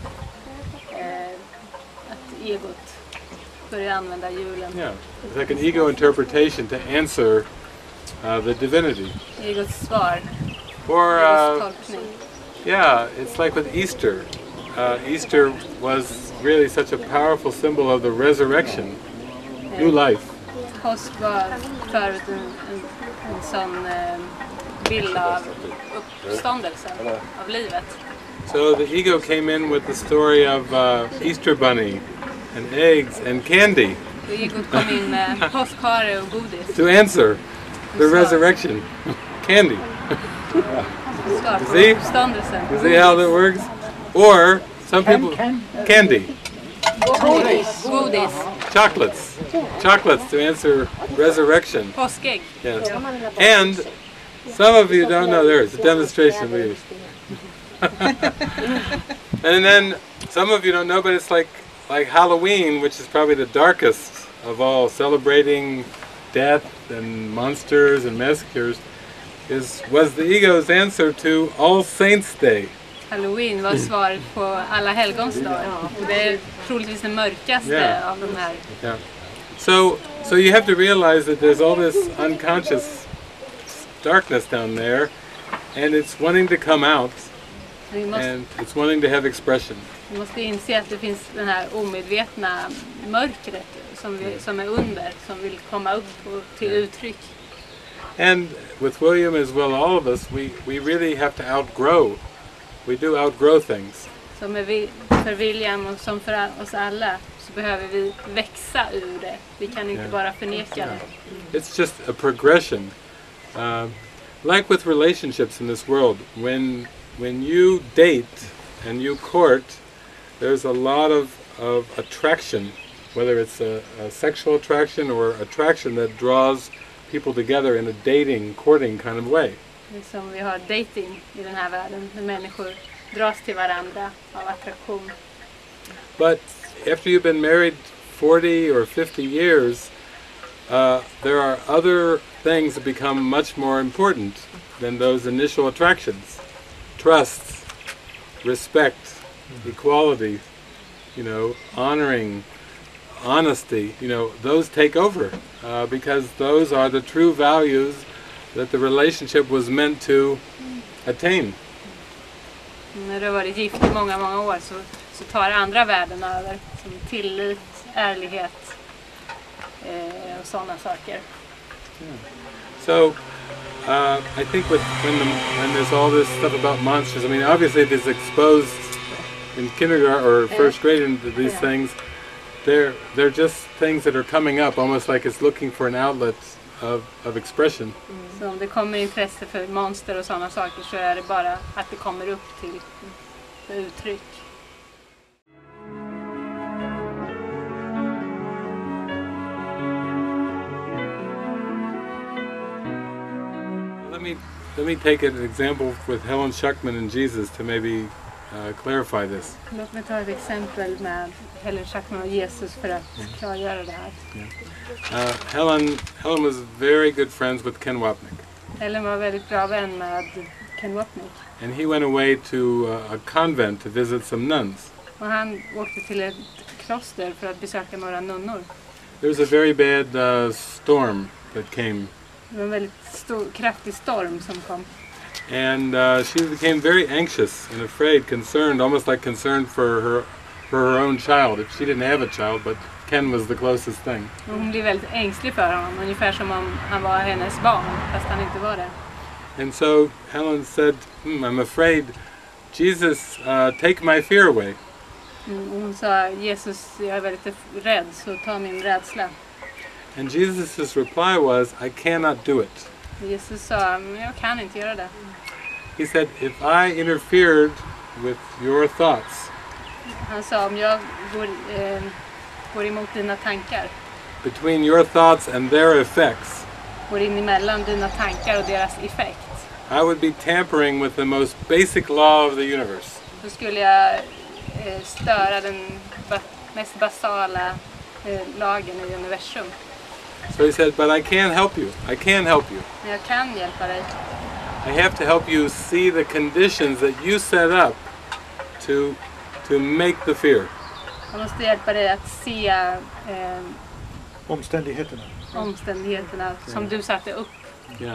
Att egot börjar använda julen. Yeah, it's like an ego interpretation to answer the divinity. Egots svar. Or, yeah, it's like with Easter. Easter was really such a powerful symbol of the resurrection, new life. Påsk var förut en sån bild av uppståndelsen, av livet. So the ego came in with the story of Easter bunny and eggs and candy Och egot kom in med påskhare och godis. to answer the resurrection. Candy. Svar på See? uppståndelsen. You see how that works? Or some people candy, Godis. chocolates to answer resurrection. Påskägg. Yes. And some of you don't know. There's a demonstration we use. And then some of you don't know, but it's like Halloween, which is probably the darkest of all, celebrating death and monsters and massacres, was the ego's answer to All Saints Day. Halloween var svaret på alla helgons dag. Och det är troligtvis den mörkaste av de här. Yeah. So you have to realize that there's all this unconscious darkness down there, and it's wanting to come out, and it's wanting to have expression. Vi måste inse att det finns den här omedvetna mörkret som är under, som vill komma upp till uttryck. And with William as well, all of us, we really have to outgrow. We do outgrow things. Så för William och som för oss alla så behöver vi växa ur det. Vi kan inte bara förneka det. It's just a progression. Like with relationships in this world, when you date and you court, there's a lot of attraction, whether it's a sexual attraction or attraction that draws people together in a dating, courting kind of way. Som vi har dating i den här världen, när människor dras till varandra av attraktion. But after you've been married 40 or 50 years, there are other things that become much more important than those initial attractions. Trust, respect, equality, honoring, honesty, those take over because those are the true values that the relationship was meant to attain. När du har varit gift i många, många år så tar andra värden över, som tillit, ärlighet och sådana saker. So I think when there's all this stuff about monsters, I mean obviously if it's exposed in kindergarten or first grade into these things, they're just things that are coming up, almost like it's looking for an outlet of expression. Så om det kommer intresse för monster och sådana saker så är det bara att det kommer upp till uttryck. Let me take an example with Helen Schuckman and Jesus to maybe clarify this. Låt mig ta ett exempel med Helen Schuckman och Jesus för att klargöra det här. Helen was very good friends with Ken Wapnick. Helen var väldigt bra vän med Ken Wapnick. And he went away to a convent to visit some nuns. Och han åkte till ett kloster för att besöka några nunnor. There was a very bad storm that came. Det var en väldigt kraftig storm som kom. And she became very anxious and afraid, concerned, almost like concerned for her own child. She didn't have a child, but Ken was the closest thing. Hon blev väldigt ängslig för honom, ungefär som om han var hennes barn, fast han inte var det. And so Helen said, I'm afraid, Jesus, take my fear away. Hon sa, Jesus, jag är väldigt rädd, så ta min rädsla. And Jesus' reply was, I cannot do it. Jesus sa, jag kan inte göra det. He said, if I interfered with your thoughts, Han sa, om jag går emot dina tankar, between your thoughts and their effects, går in emellan dina tankar och deras effekt, I would be tampering with the most basic law of the universe. så skulle jag störa den mest basala lagen i universum. So he said, but I can't help you. I can't help you. Men jag kan hjälpa dig. I have to help you see the conditions that you set up to make the fear. Jag måste hjälpa dig att se Omständigheterna. omständigheterna som du satte upp. Yeah.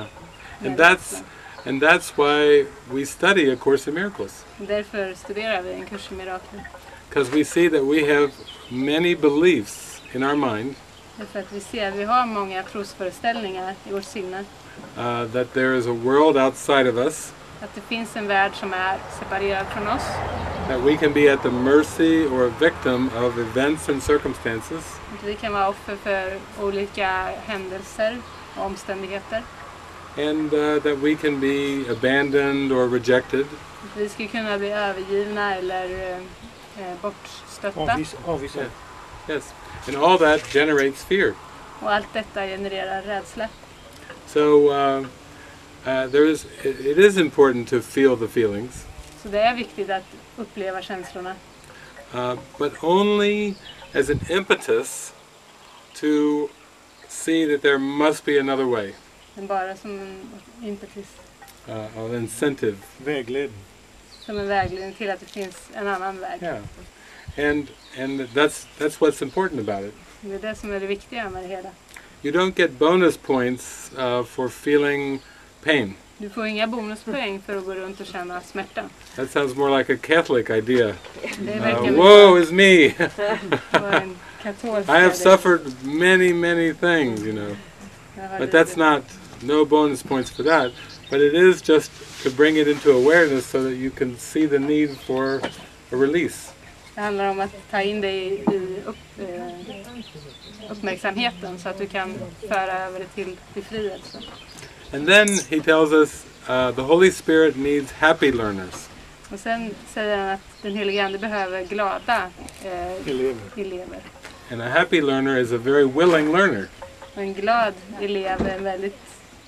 And that's why we study A Course in Miracles. Därför studerar vi en kurs i mirakel. Because we see that we have many beliefs in our mind. Därför att vi har många trosföreställningar i vårt sinne. That there is a world outside of us. Att det finns en värld som är separerad från oss. That we can be at the mercy or a victim of events and circumstances. Att vi kan vara offer för olika händelser och omständigheter. And that we can be abandoned or rejected. Att vi ska kunna bli övergivna eller bortstötta. Avvisade. Yes. And all that generates fear. Och allt detta genererar rädsla. So it is important to feel the feelings. Så det är viktigt att uppleva känslorna. But only as an impetus to see that there must be another way. Men bara som en impetus. An incentive. Vägledning. Som en vägledning till att det finns en annan väg. Yeah. And that's what's important about it. Det är det som är det viktiga med det hela. You don't get bonus points for feeling pain. Du får inga bonuspoäng för att gå runt och känna smärta. That sounds more like a Catholic idea. Det verkar Woe is me! vara en katolsk I have idé. suffered many things, you know. But that's not, no bonus points for that. But it is just to bring it into awareness so that you can see the need for a release. Det handlar om att ta in det i uppmärksamheten så att du kan föra över det till befrielse. And then he tells us the Holy Spirit needs happy learners. Och sen säger han att den helige Ande behöver glada elever. And a happy learner is a very willing learner. Och en glad elev är väldigt...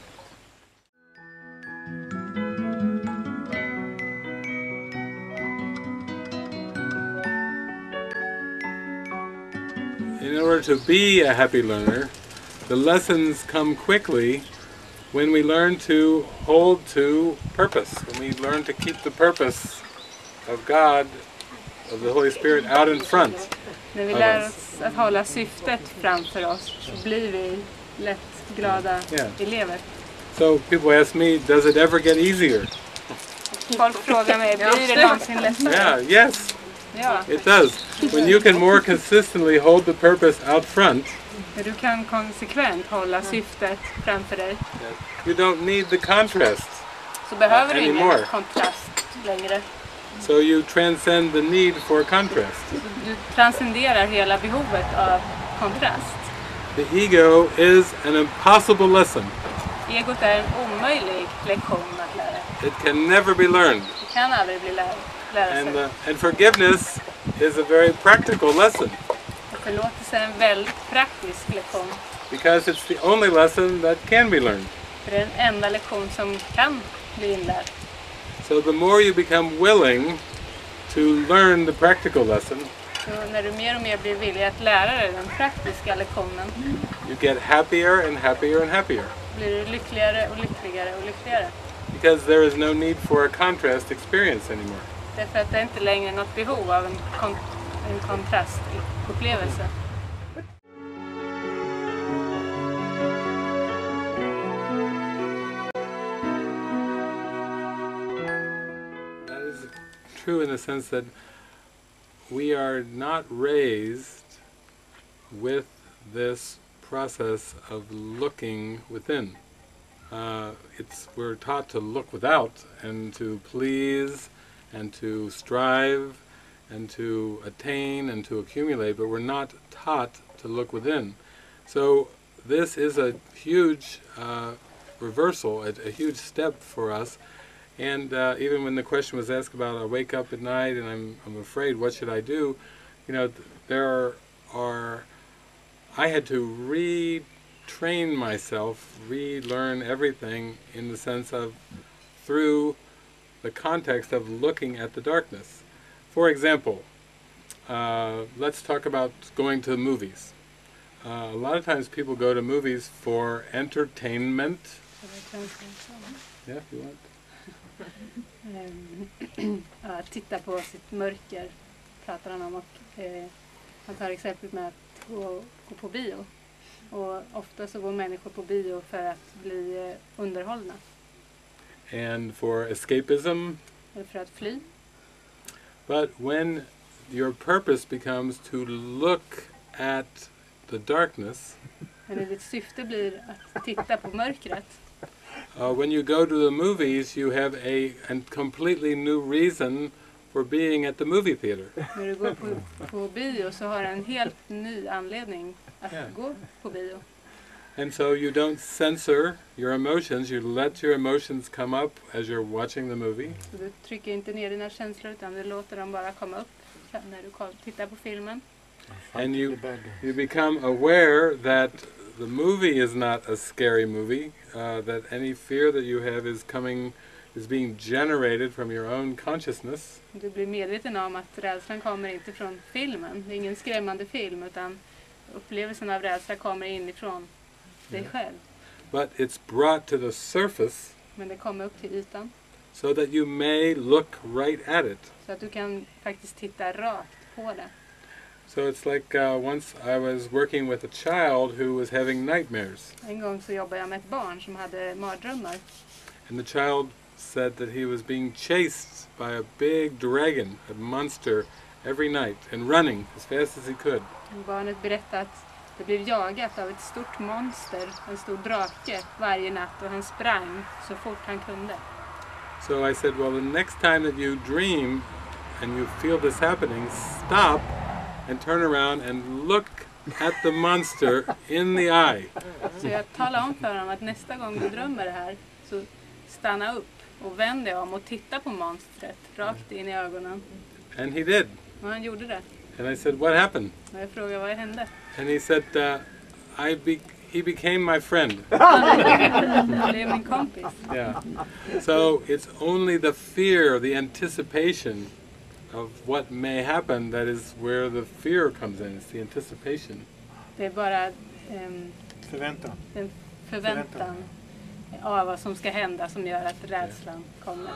In order to be a happy learner, the lessons come quickly when we learn to hold to purpose, when we learn to keep the purpose of God, of the Holy Spirit out in front. När vi lär oss att hålla syftet framför oss så blir vi lätt glada elever. So people ask me, does it ever get easier? Folk frågar mig, blir det någonsin lättare? Yeah, yes, Ja, it does. When you can more consistently hold the purpose out front, men du kan konsekvent hålla syftet framför dig. you don't need the contrast. Så behöver du ingen Anymore. kontrast längre. So you transcend the need for contrast. Du transcenderar hela behovet av kontrast. The ego is an impossible lesson. Egot är en omöjlig lektion att lära. It can never be learned. Det kan aldrig bli lära sig. And forgiveness is a very practical lesson Och förlåtelse är en väldigt praktisk lektion. because it's the only lesson that can be learned. För det är den enda lektion som kan bli inlärd. So the more you become willing to learn the practical lesson, Så när du mer och mer blir villig att lära dig den praktiska lektionen you get happier and happier and happier blir du lyckligare och lyckligare och lyckligare. because there is no need for a contrast experience anymore. Därför att det är inte längre något behov av en kontrastupplevelse. That is true in the sense that we are not raised with this process of looking within. We're taught to look without and to please and to strive and to attain and to accumulate, but we're not taught to look within. So this is a huge reversal, a huge step for us. And even when the question was asked about I wake up at night and I'm afraid, what should I do? You know, I had to retrain myself, relearn everything in the sense of through the context of looking at the darkness. For example, let's talk about going to movies. A lot of times people go to movies for entertainment. Yeah, if you want. Att titta på sitt mörker pratar han om och han tar exempel med att gå på bio. Och ofta så går människor på bio för att bli underhållna. And for escapism. Eller för att fly. But when your purpose becomes to look at the darkness, Men ditt syfte blir att titta på mörkret. when you go to the movies, you have a completely new reason for being at the movie theater. När du går på bio så har du en helt ny anledning att gå på bio. And so you don't censor your emotions, you let your emotions come up as you're watching the movie. Så du trycker inte ner dina känslor utan du låter dem bara komma upp när du tittar på filmen. And you become aware that the movie is not a scary movie, that any fear that you have is being generated from your own consciousness. Du blir medveten om att rädslan kommer inte från filmen. Det är ingen skrämmande film utan upplevelsen av rädsla kommer inifrån dig själv. But it's brought to the surface Men det kommer upp till ytan. so that you may look right at it. Så att du kan faktiskt titta rakt på det. So it's like once I was working with a child who was having nightmares. En gång så jobbade jag med ett barn som hade mardrömmar. And the child said that he was being chased by a big dragon, a monster, every night and running as fast as he could. Barnet berättade att det blev jagat av ett stort monster, en stor drake, varje natt och han sprang så fort han kunde. So I said, well, the next time that you dream and you feel this happening, stop and turn around and look at the monster in the eye. Så jag talade om för honom att nästa gång du drömmer det här så stanna upp och vänd dig om och titta på monstret rakt in i ögonen. And he did. Och han gjorde det. And I said, what happened? Och jag frågade vad hände. And he said, he became my friend. Han blev min kompis. Yeah. So it's only the fear, the anticipation of what may happen that is where the fear comes in. It's the anticipation. Det är bara Förväntan. en förväntan av vad som ska hända som gör att rädslan kommer.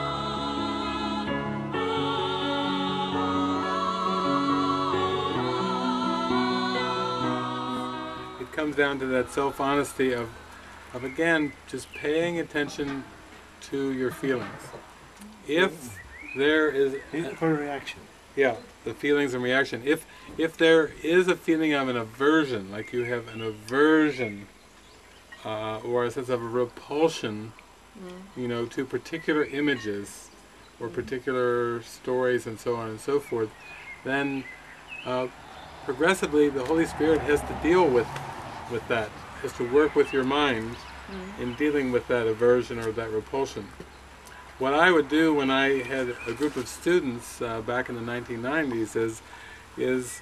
It comes down to that self-honesty of again, just paying attention to your feelings. If there is... For reaction. Yeah, the feelings and reaction. If there is a feeling of an aversion, like you have an aversion or a sense of a repulsion, you know, to particular images or particular stories and so on and so forth, then progressively the Holy Spirit has to deal with that, has to work with your mind in dealing with that aversion or that repulsion. What I would do when I had a group of students back in the 1990s is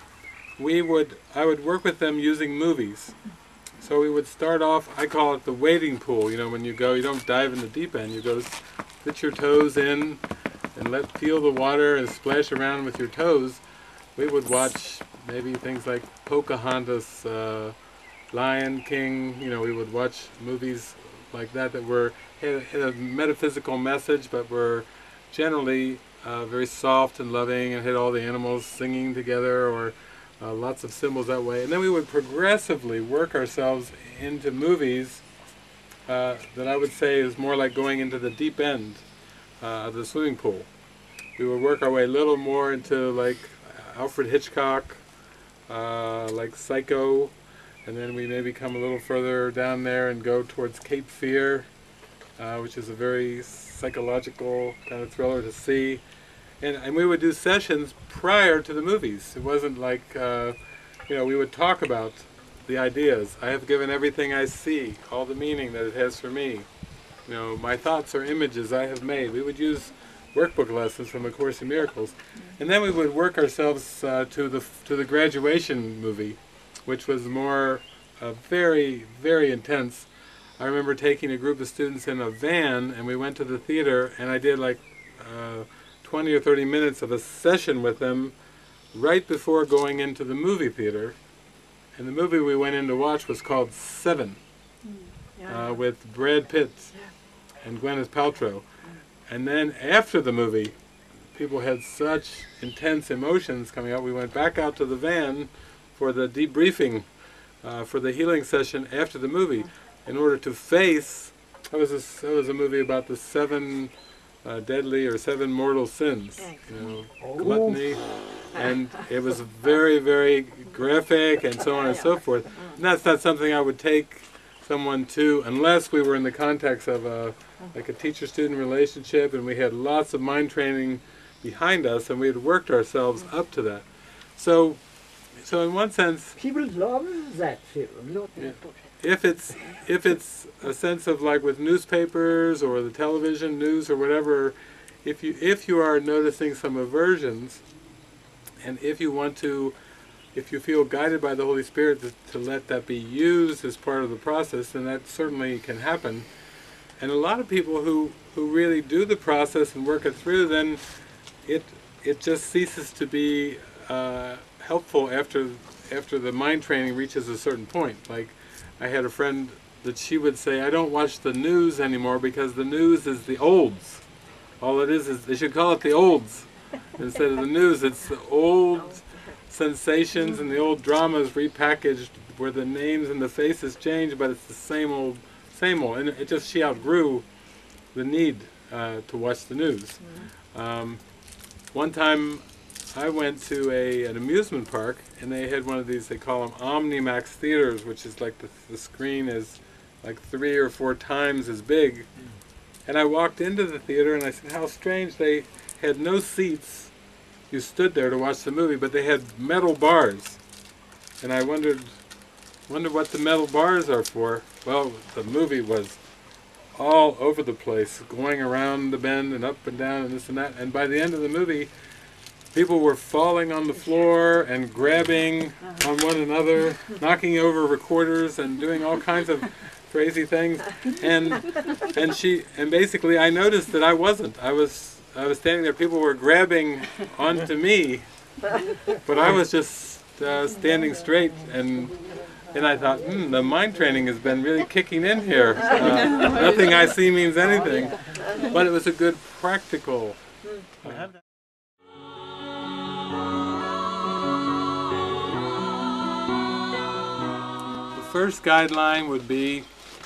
I would work with them using movies. So we would start off, I call it the wading pool. You know, when you go, you don't dive in the deep end. You go put your toes in and feel the water and splash around with your toes. We would watch maybe things like Pocahontas, Lion King. You know, we would watch movies like that had a metaphysical message, but were generally very soft and loving, and had all the animals singing together, or lots of symbols that way. And then we would progressively work ourselves into movies that I would say is more like going into the deep end of the swimming pool. We would work our way a little more into like Alfred Hitchcock, like Psycho, and then we maybe come a little further down there and go towards Cape Fear, which is a very psychological kind of thriller to see. And we would do sessions prior to the movies. It wasn't like, you know, we would talk about the ideas. I have given everything I see, all the meaning that it has for me. You know, my thoughts are images I have made. We would use workbook lessons from A Course in Miracles. And then we would work ourselves to the graduation movie, which was more very, very intense. I remember taking a group of students in a van, and we went to the theater, and I did like 20 or 30 minutes of a session with them right before going into the movie theater. And the movie we went in to watch was called Seven, with Brad Pitt and Gwyneth Paltrow. And then after the movie, people had such intense emotions coming out. We went back out to the van for the debriefing, for the healing session after the movie, in order to face. That was a movie about the 7 deadly or 7 mortal sins. You know, gluttony, and it was very, very graphic and so on and so forth. And that's not something I would take someone to unless we were in the context of like a teacher-student relationship and we had lots of mind training behind us and we had worked ourselves up to that. So in one sense, People love that film. if it's a sense of like with newspapers or the television news or whatever, if you are noticing some aversions, and if you feel guided by the Holy Spirit to let that be used as part of the process, then that certainly can happen. And a lot of people who really do the process and work it through, then it just ceases to be helpful after the mind training reaches a certain point. Like I had a friend that she would say, I don't watch the news anymore because the news is the olds. All it is they should call it the olds instead of the news. It's the old sensations and the old dramas repackaged where the names and the faces change, but it's the same old. And it just, she outgrew the need to watch the news. One time I went to an amusement park and they had one of these, they call them Omnimax theaters, which is like the screen is like 3 or 4 times as big. And I walked into the theater and I said, how strange, they had no seats. You stood there to watch the movie, but they had metal bars. And I wondered what the metal bars are for. Well, the movie was all over the place, going around the bend and up and down and this and that. And by the end of the movie, people were falling on the floor and grabbing on one another, knocking over recorders and doing all kinds of crazy things. And basically I noticed that I wasn't. I was standing there, people were grabbing onto me, but I was just standing straight, and I thought, the mind training has been really kicking in here. Nothing I see means anything. But it was a good practical. The first guideline would be,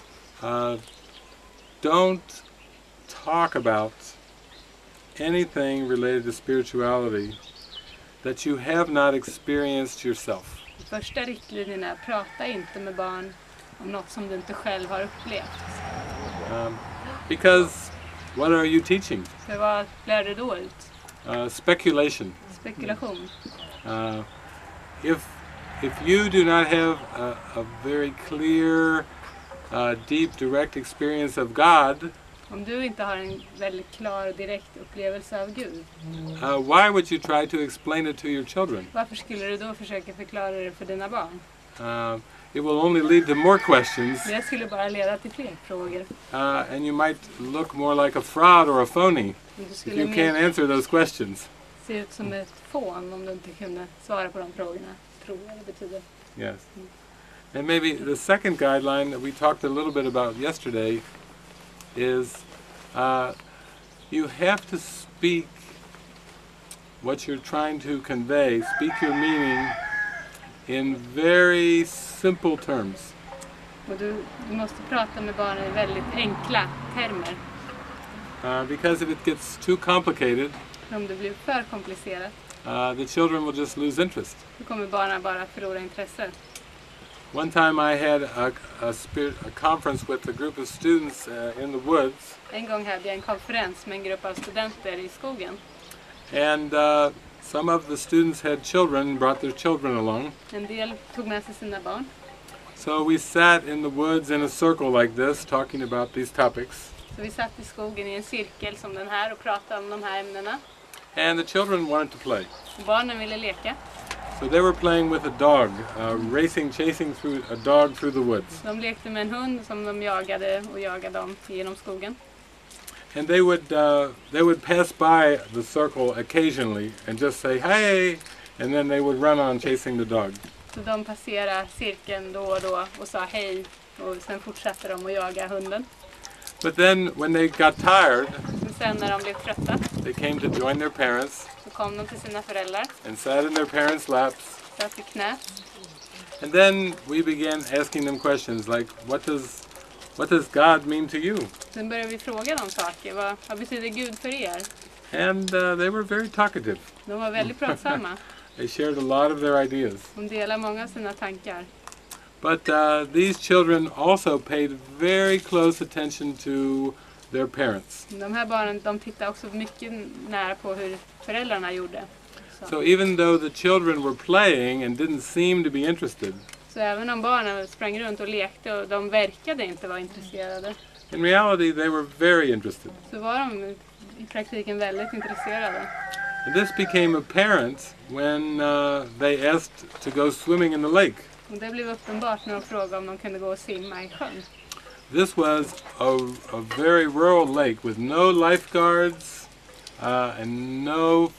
don't talk about anything related to spirituality that you have not experienced yourself. Första riktlinjen är, prata inte med barn om något som du inte själv har upplevt. Because what are you teaching? För vad lär du då ut? Speculation. Spekulation. If you do not have a very clear, deep, direct experience of God, om du inte har en väldigt klar och direkt upplevelse av Gud, why would you try to explain it to your children? Varför skulle du då försöka förklara det för dina barn? It will only lead to more questions. Det skulle bara leda till fler frågor. And you might look more like a fraud or a phony if you can't answer those questions. Se ut som ett fån om du inte kunde svara på de frågorna. Tror jag det betyder. Yes. And maybe the second guideline that we talked a little bit about yesterday is you have to speak what you're trying to convey, speak your meaning in very simple terms. Och du måste prata med barnen i väldigt enkla termer. Because if it gets too complicated, om det blir för komplicerat, the children will just lose interest. Då kommer barnen bara förlora intresse. One time I had a conference with a group of students in the woods. En gång hade jag en konferens med en grupp av studenter i skogen. And some of the students had children, brought their children along. En del tog med sig sina barn. So we sat in the woods in a circle like this, talking about these topics. Så vi satt i skogen i en cirkel som den här och pratade om de här ämnena. And the children wanted to play. Barnen ville leka. So they were playing with a dog, chasing a dog through the woods. De lekte med en hund som de jagade dem genom skogen. And they would pass by the circle occasionally and just say hey, and then they would run on chasing the dog. Så de passerade cirkeln då och då och sa hej, och sen fortsatte de att jaga hunden. But then when they got tired, men sen när de blev trötta, they came to join their parents. Så kom de till sina föräldrar. And sat in their parents' laps. Satt i knät. And then we began asking them questions like, what does God mean to you? Sen började vi fråga dem saker. Vad betyder Gud för er? And they were very talkative. De var väldigt pratsamma. They shared a lot of their ideas. De delar många av sina tankar. But these children also paid very close attention to their parents. De här barnen, de tittar också mycket nära på hur föräldrarna gjorde. So even though the children were playing and didn't seem to be interested, Så även om barnen sprang runt och lekte och de verkade inte vara intresserade, in reality they were very interested. så var de i praktiken väldigt intresserade. And this became apparent when they asked to go swimming in the lake. Och det blev uppenbart när de frågade om de kunde gå och simma i sjön. This was a very rural lake with no lifeguards and no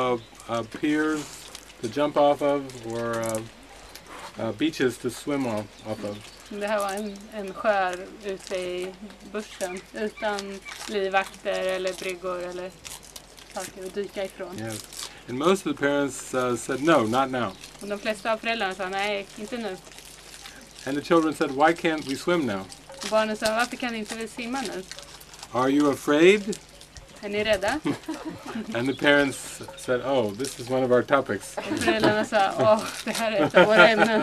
piers to jump off of or beaches to swim off of. Det här var en sjö ute i bushen utan livvakter eller bryggor eller saker att dyka ifrån. Yes. And most of the parents said no, not now. Och de flesta av föräldrarna sa nej, inte nu. And the children said, why can't we swim now? Och barnen sa, varför kan inte vi simma nu? Are you afraid? Är ni rädda? And the parents said, oh, this is one of our topics. Och föräldrarna sa, det här är ett av våra ämnen.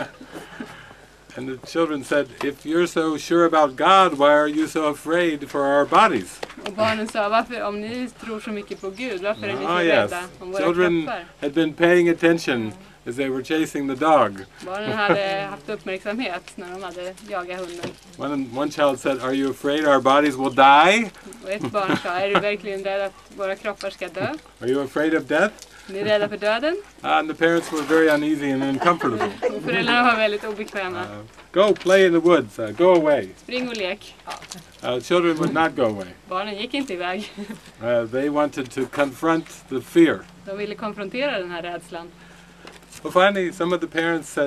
And the children said, if you're so sure about God, why are you so afraid for our bodies? Och barnen sa, varför, om ni tror så mycket på Gud, varför är ni så Yes. rädda om våra Children kroppar? had been paying attention as they were chasing the dog. Barnen hade haft uppmärksamhet när de hade jagat hunden. One child said, are you afraid our bodies will die? Och ett barn sa, är du verkligen rädd att våra kroppar ska dö? Are you afraid of death? Är ni rädda för döden? And the parents were very uneasy and uncomfortable. Och föräldrarna var väldigt obekväma. Go play in the woods, go away. Spring och lek. Children would not go away. Barnen gick inte iväg. They wanted to confront the fear. De ville konfrontera den här rädslan. So finally, some of the parents said,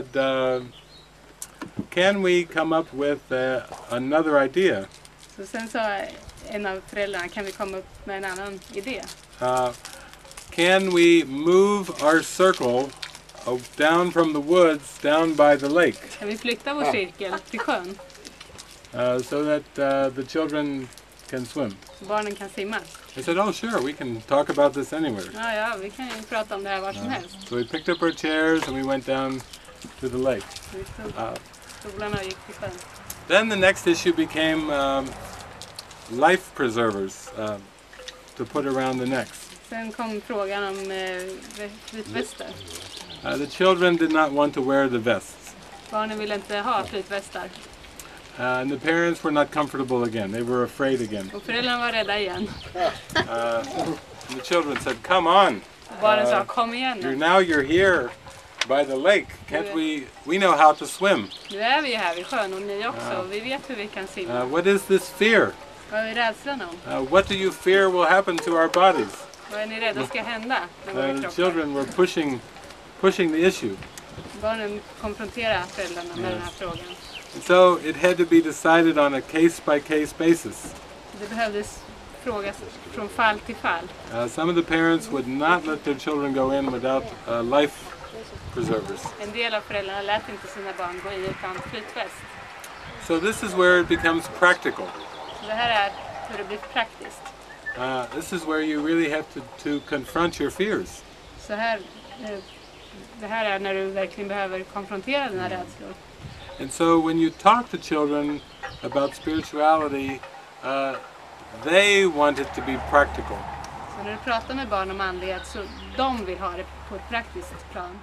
can we come up with another idea? Så sen sa en av föräldrarna, kan vi komma upp med en annan idé? Can we move our circle down from the woods down by the lake Kan vi flytta vår cirkel till sjön so that the children can swim? så barnen kan simma? I said, oh sure, we can talk about this anywhere. Ja, vi kan ju prata om det här var som helst. So we picked up our chairs and we went down to the lake. Så vi tog stolarna och gick till sjön. Then the next issue became life preservers to put around the necks. Sen kom frågan om flytvästar. The children did not want to wear the vests. Barnen ville inte ha flytvästar. And the parents were not comfortable again. They were afraid again. Och föräldrarna var rädda igen. And the children said, come on. Och barnen sa, kom igen nu. You're here by the lake. Can't we know how to swim. Nu är vi ju här vid sjön och ni också. Och vi vet hur vi kan simma. What is this fear? Vad är rädslan om? What do you fear will happen to our bodies? Vad är ni rädda ska hända med våra The kroppar? children were pushing the issue. Barnen konfronterar föräldrarna med den här frågan. So it had to be decided on a case-by-case basis. Det behövdes frågas från fall till fall. Some of the parents would not let their children go in without life preservers. En del av föräldrarna lät inte sina barn gå i utan flytväst. So this is where it becomes practical. Så det här är hur det blir praktiskt. This is where you really have to confront your fears. Så här, det här är när du verkligen behöver konfrontera dina rädslor. And so when you talk to children about spirituality, they want it to be practical. Så när du pratar med barn om andlighet så de vill ha det på ett praktiskt plan.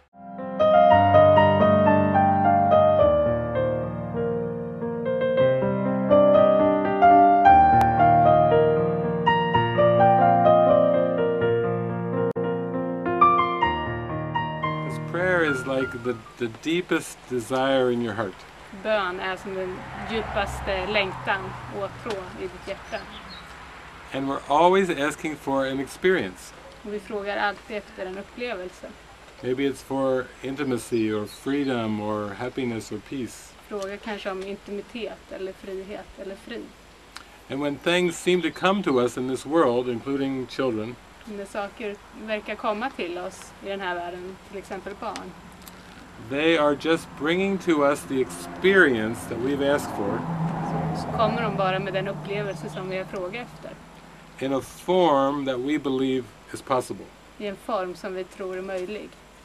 Prayer is like the deepest desire in your heart. Bön är som den djupaste längtan och åtrå i ditt hjärta. And we're always asking for an experience. Och vi frågar alltid efter en upplevelse. Maybe it's for intimacy or freedom or happiness or peace. Frågar kanske om intimitet eller frihet eller frid. And when things seem to come to us in this world, including children, När saker verkar komma till oss i den här världen, till exempel barn. they are just bringing to us the experience that we've asked for Så kommer de bara med den upplevelse som vi har frågat efter. in a form that we believe is possible. I en form som vi tror är möjlig.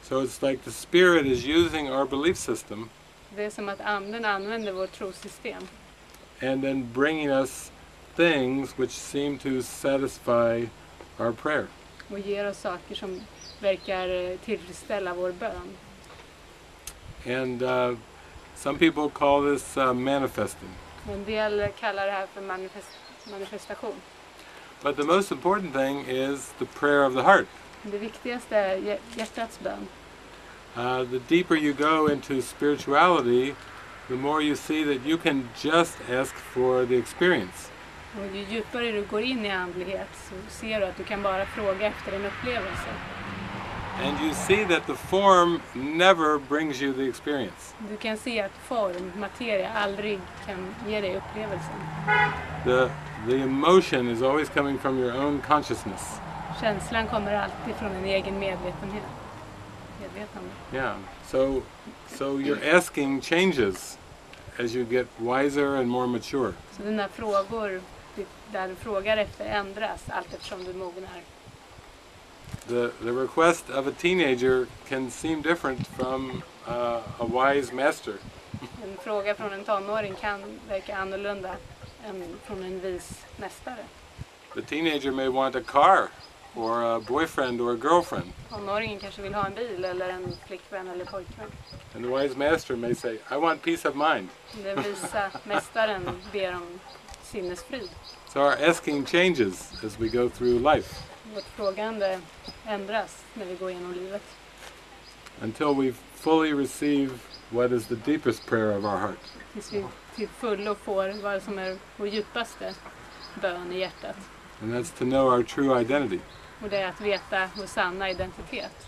So it's like the Spirit is using our belief system Det är som att anden använder vårt trosystem and then bringing us things which seem to satisfy our prayer. och ger oss saker som verkar tillfredsställa vår bön. And some people call this manifesting. En del kallar det här för manifestation. But the most important thing is the prayer of the heart. Det viktigaste är hjärtats bön. The deeper you go into spirituality, the more you see that you can just ask for the experience. Och ju djupare du går in i andlighet så ser du att du kan bara fråga efter en upplevelse. And you see that the form never brings you the experience. Du kan se att form, materia, aldrig kan ge dig upplevelsen. The emotion is always coming from your own consciousness. Känslan kommer alltid från en egen medvetande. Yeah. So your asking changes as you get wiser and more mature. Så dina frågor där du frågar efter ändras allt eftersom du mognar. The request of a teenager can seem different from a wise master. En fråga från en tonåring kan verka annorlunda än från en vis mästare. The teenager may want a car or a boyfriend or a girlfriend. Tonåringen kanske vill ha en bil eller en flickvän eller pojkvän. And the wise master may say, I want peace of mind. Den visa mästaren ber om sinnesfrid. So our asking changes as we go through life. Vårt frågande ändras när vi går igenom livet. Until we fully receive what is the deepest prayer of our heart. Tills vi till fullo får vad som är vår djupaste bön i hjärtat. And that's to know our true identity. Och det är att veta vår sanna identitet.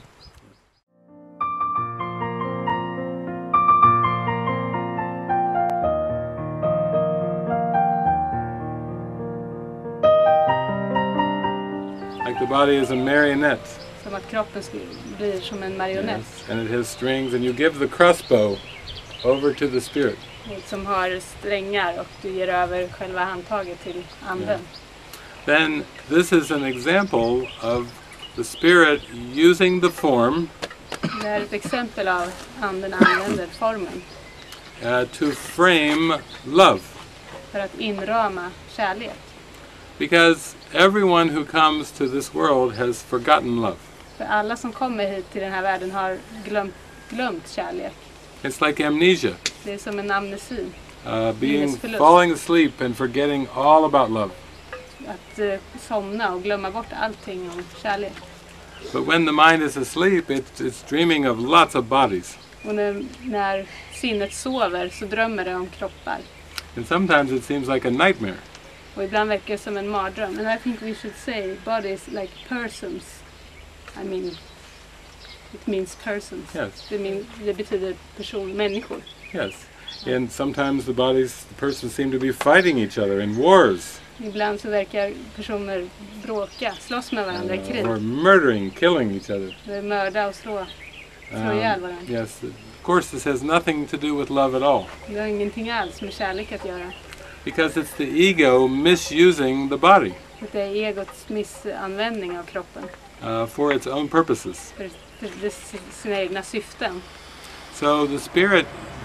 Like the body is a marionette. Som att kroppen blir som en marionett. Yes. And it has strings, and you give the crossbow over to the spirit. Som har strängar och du ger över själva handtaget till anden. Then this is an example of the spirit using the form Det här är ett exempel av anden använder formen to frame love. för att inrama kärlek. Because everyone who comes to this world has forgotten love. För alla som kommer hit till den här världen har glömt kärlek. It's like amnesia. Det är som en amnesi. Falling asleep and forgetting all about love. Att somna och glömma bort allting om kärlek. But when the mind is asleep, it's dreaming of lots of bodies. Och när sinnet sover så drömmer det om kroppar. And sometimes it seems like a nightmare. Och ibland verkar det som en mardröm. And I think we should say bodies like persons. I mean, it means persons. Yes. Det betyder människor. Yes. And sometimes the persons seem to be fighting each other in wars. Ibland så verkar personer slåss med varandra i krig. Or murdering, killing each other. Mörda och slå ihjäl varandra. Yes. Of course, this has nothing to do with love at all. Det har ingenting alls med kärlek att göra. Because it's the ego misusing the body. Det är egots missanvändning av kroppen. For its own purposes. För sina egna syften. So the spirit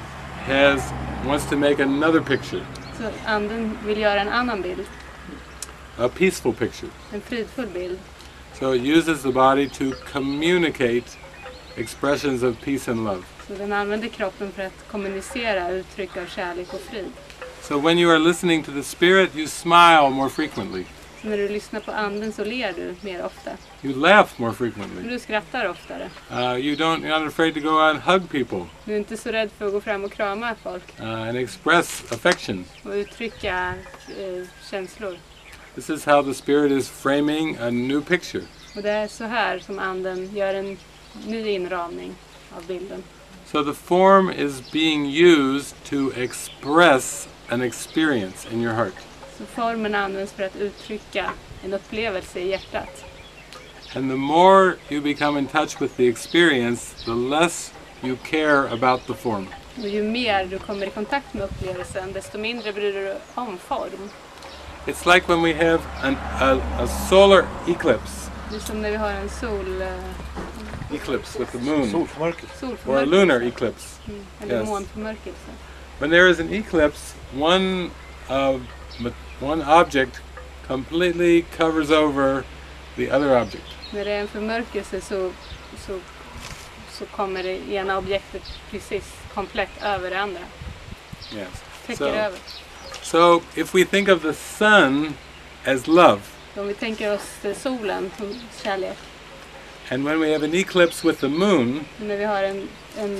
wants to make another picture. Så anden vill göra en annan bild. A peaceful picture. En fridfull bild. So it uses the body to communicate expressions of peace and love. Så den använder kroppen för att kommunicera uttryck av kärlek och frid. So when you are listening to the spirit, you smile more frequently. Så när du lyssnar på anden så ler du mer ofta. You laugh more frequently. Du skrattar oftare. You're not afraid to go out and hug people. Du är inte så rädd för att gå fram och krama folk. And express affection. Och uttrycka känslor. This is how the spirit is framing a new picture. Och det är så här som anden gör en ny inramning av bilden. So the form is being used to express an experience in your heart. Så formen används för att uttrycka en upplevelse i hjärtat. And the more you become in touch with the experience, the less you care about the form. Och ju mer du kommer i kontakt med upplevelsen, desto mindre bryr du dig om form. It's like when we have a solar eclipse. Det är som när vi har en eclipse with the moon, Solförmörker. or a Solförmörkelse. lunar eclipse. Eller Yes. månförmörkelse. When there is an eclipse, one object completely covers over the other object. När det är en förmörkelse så kommer det ena objektet precis komplett över det andra. Yes. Täcker över. So if we think of the sun as love, Om vi tänker oss solen som kärlek. and when we have an eclipse with the moon, När vi har en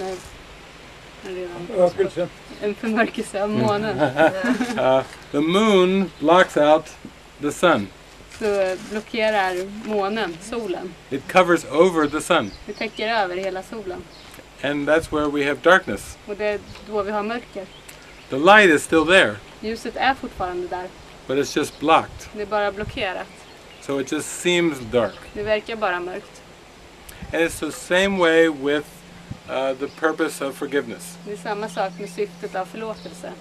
Ökelse. förmörkelse av månen. the moon blocks out the sun. Så blockerar månen solen. It covers over the sun. Det täcker över hela solen. And that's where we have darkness. Och det är då vi har mörker. The light is still there, Ljuset är fortfarande där. but it's just blocked. Det är bara blockerat. So it just seems dark. Det verkar bara mörkt. And it's the same way with the purpose of forgiveness. Det är samma sak med syftet av förlåtelse.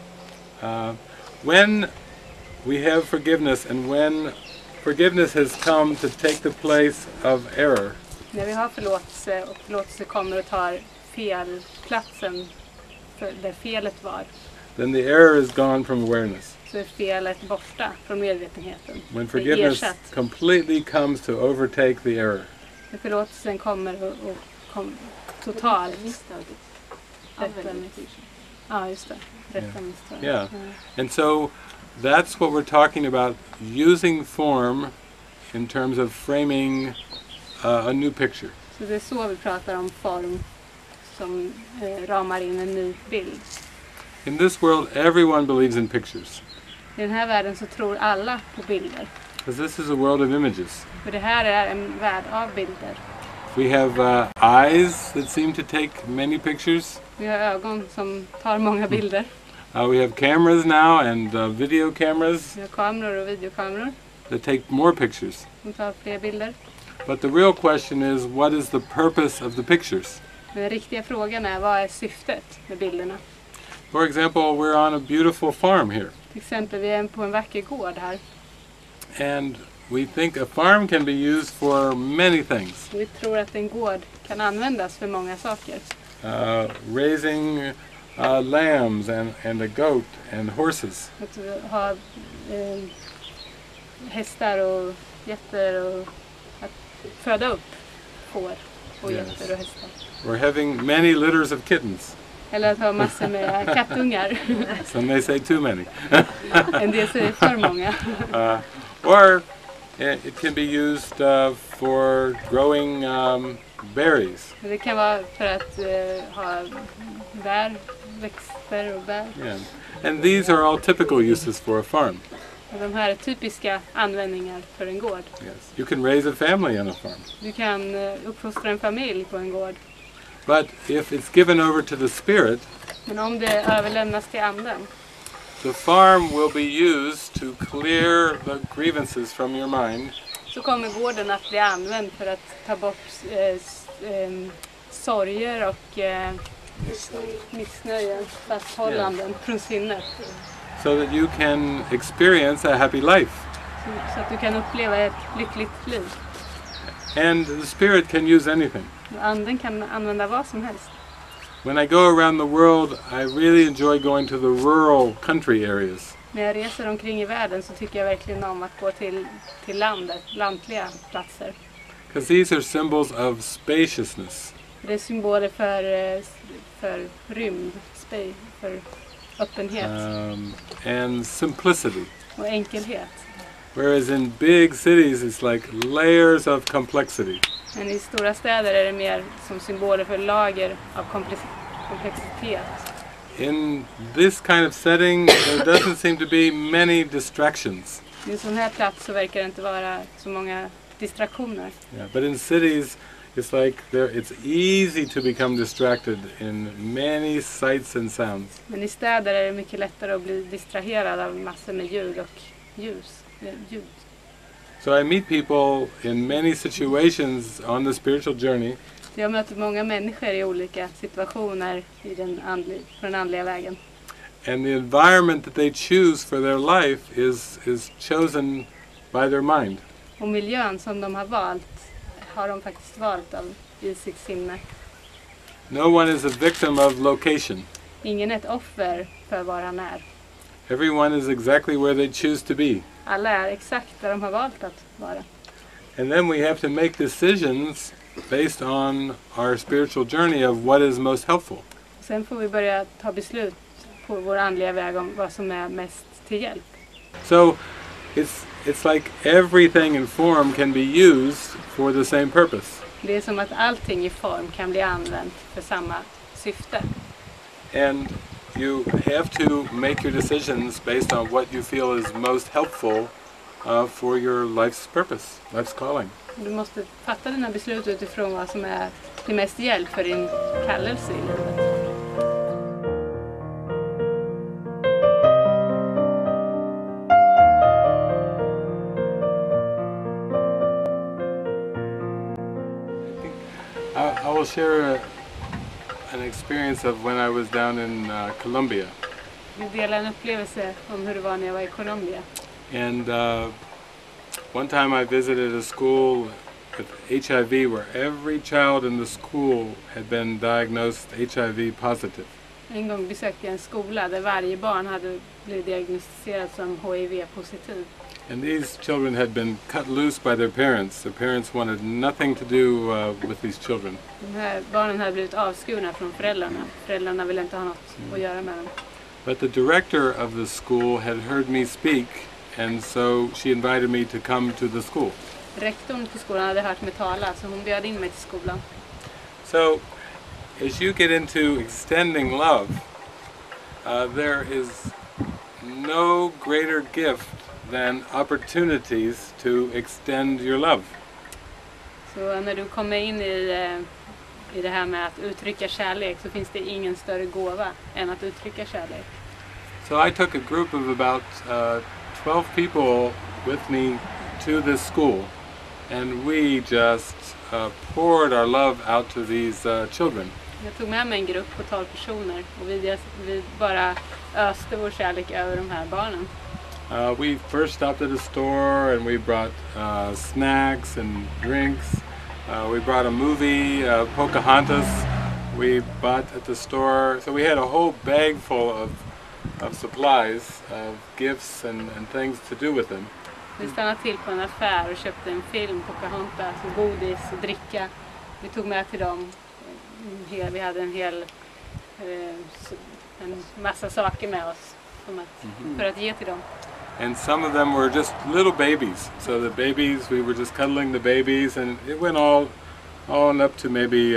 When we have forgiveness, and when forgiveness has come to take the place of error, När vi har förlåtelse och förlåtelse kommer och tar felplatsen där felet var, then the error is gone from awareness. så är felet borta från medvetenheten. When Det är forgiveness ersatt. completely comes to overtake the error. När förlåtelsen kommer och totalt rätta misstag. Ja, just det. Rätta misstag. Yeah. And so that's what we're talking about, using form in terms of framing a new picture. Så det är så vi pratar om form som ramar in en ny bild. In this world, everyone believes in pictures, I den här världen så tror alla på bilder. because this is a world of images. För det här är en värld av bilder. We have eyes that seem to take many pictures. Vi har ögon som tar många bilder. We have cameras now, and video cameras Vi har kameror och videokameror that take more pictures. som tar fler bilder. But the real question is, what is the purpose of the pictures? Men den riktiga frågan är, vad är syftet med bilderna? For example, we're on a beautiful farm here, Till exempel, vi är på en vacker gård här. and we think a farm can be used for many things. Vi tror att en gård kan användas för många saker. Raising lambs and a goat and horses. Att ha hästar och getter och att föda upp får och Yes. getter och hästar. Or having many litters of kittens. Eller att ha massor med kattungar. Some may say too many. En del säger för många. Or it can be used for growing berries. Det kan vara för att ha bär, växter och bär. Yeah. And these are all typical uses for a farm. Och de här är typiska användningar för en gård. Yes. You can raise a family on a farm. Du kan uppfostra en familj på en gård. But if it's given over to the spirit, Men om det överlämnas till anden, the farm will be used to clear the grievances from your mind, så kommer gården att bli använd för att ta bort sorger och missnöjen, fasthållanden från sinnet. so that you can experience a happy life. Så att du kan uppleva ett lyckligt liv. And the spirit can use anything. Och anden kan använda vad som helst. When I go around the world, I really enjoy going to the rural country areas. När jag reser omkring i världen så tycker jag verkligen om att gå till landet, lantliga platser. Because these are symbols of spaciousness. Det är symboler för rymd, för öppenhet And simplicity. och enkelhet. Whereas in big cities, it's like layers of complexity. Men i stora städer är det mer som symboler för lager av komplexitet. In this kind of setting, there doesn't seem to be many distractions. I en sån här plats så verkar det inte vara så många distraktioner. Yeah, but in cities, it's like it's easy to become distracted in many sights and sounds. Men i städer är det mycket lättare att bli distraherad av massor med ljud och ljud. So I meet people in many situations on the spiritual journey, Jag möter många människor i olika situationer på den andliga vägen. and the environment that they choose for their life is chosen by their mind. Och miljön som de har valt har de faktiskt valt av i sitt sinne. No one is a victim of location. Ingen är ett offer för var han är. Everyone is exactly where they choose to be. Alla är exakt där de har valt att vara. And then we have to make decisions based on our spiritual journey of what is most helpful. Sen får vi börja ta beslut på vår andliga väg om vad som är mest till hjälp. So it's like everything in form can be used for the same purpose. Det är som att allting i form kan bli använt för samma syfte. And you have to make your decisions based on what you feel is most helpful for your life's purpose, life's calling. Du måste fatta dina beslut utifrån vad som är till mest hjälp för din kallelse i livet. I will share an experience of when I was down in Colombia. Vi delar en upplevelse om hur det var när jag var i Colombia. And one time I visited a school with HIV where every child in the school had been diagnosed HIV positive. En gång besökte jag en skola där varje barn hade blivit diagnostiserat som HIV-positiv. And these children had been cut loose by their parents. Their parents wanted nothing to do with these children. De här barnen hade blivit avskurna från föräldrarna. Föräldrarna ville inte ha något att göra med dem. But the director of the school had heard me speak, and so she invited me to come to the school. Rektorn på skolan hade hört mig tala, så hon bjöd in mig till skolan. So, as you get into extending love, there is no greater gift than opportunities to extend your love. Så när du kommer in i det här med att uttrycka kärlek så finns det ingen större gåva än att uttrycka kärlek. So I took a group of about 12 people with me to this school, and we just poured our love out to these children. Jag tog med mig en grupp på 12 personer och vi bara öste vår kärlek över de här barnen. We first stopped at a store and we brought snacks and drinks. We brought a movie, Pocahontas, we bought at the store. So we had a whole bag full of supplies, of gifts and things to do with them. Vi stannade till på en affär och köpte en film, Pocahontas, och godis och dricka. Vi tog med till dem. Vi hade en massa saker med oss för att ge till dem. And some of them were just little babies. So the babies, we were just cuddling the babies, and it went all on up to maybe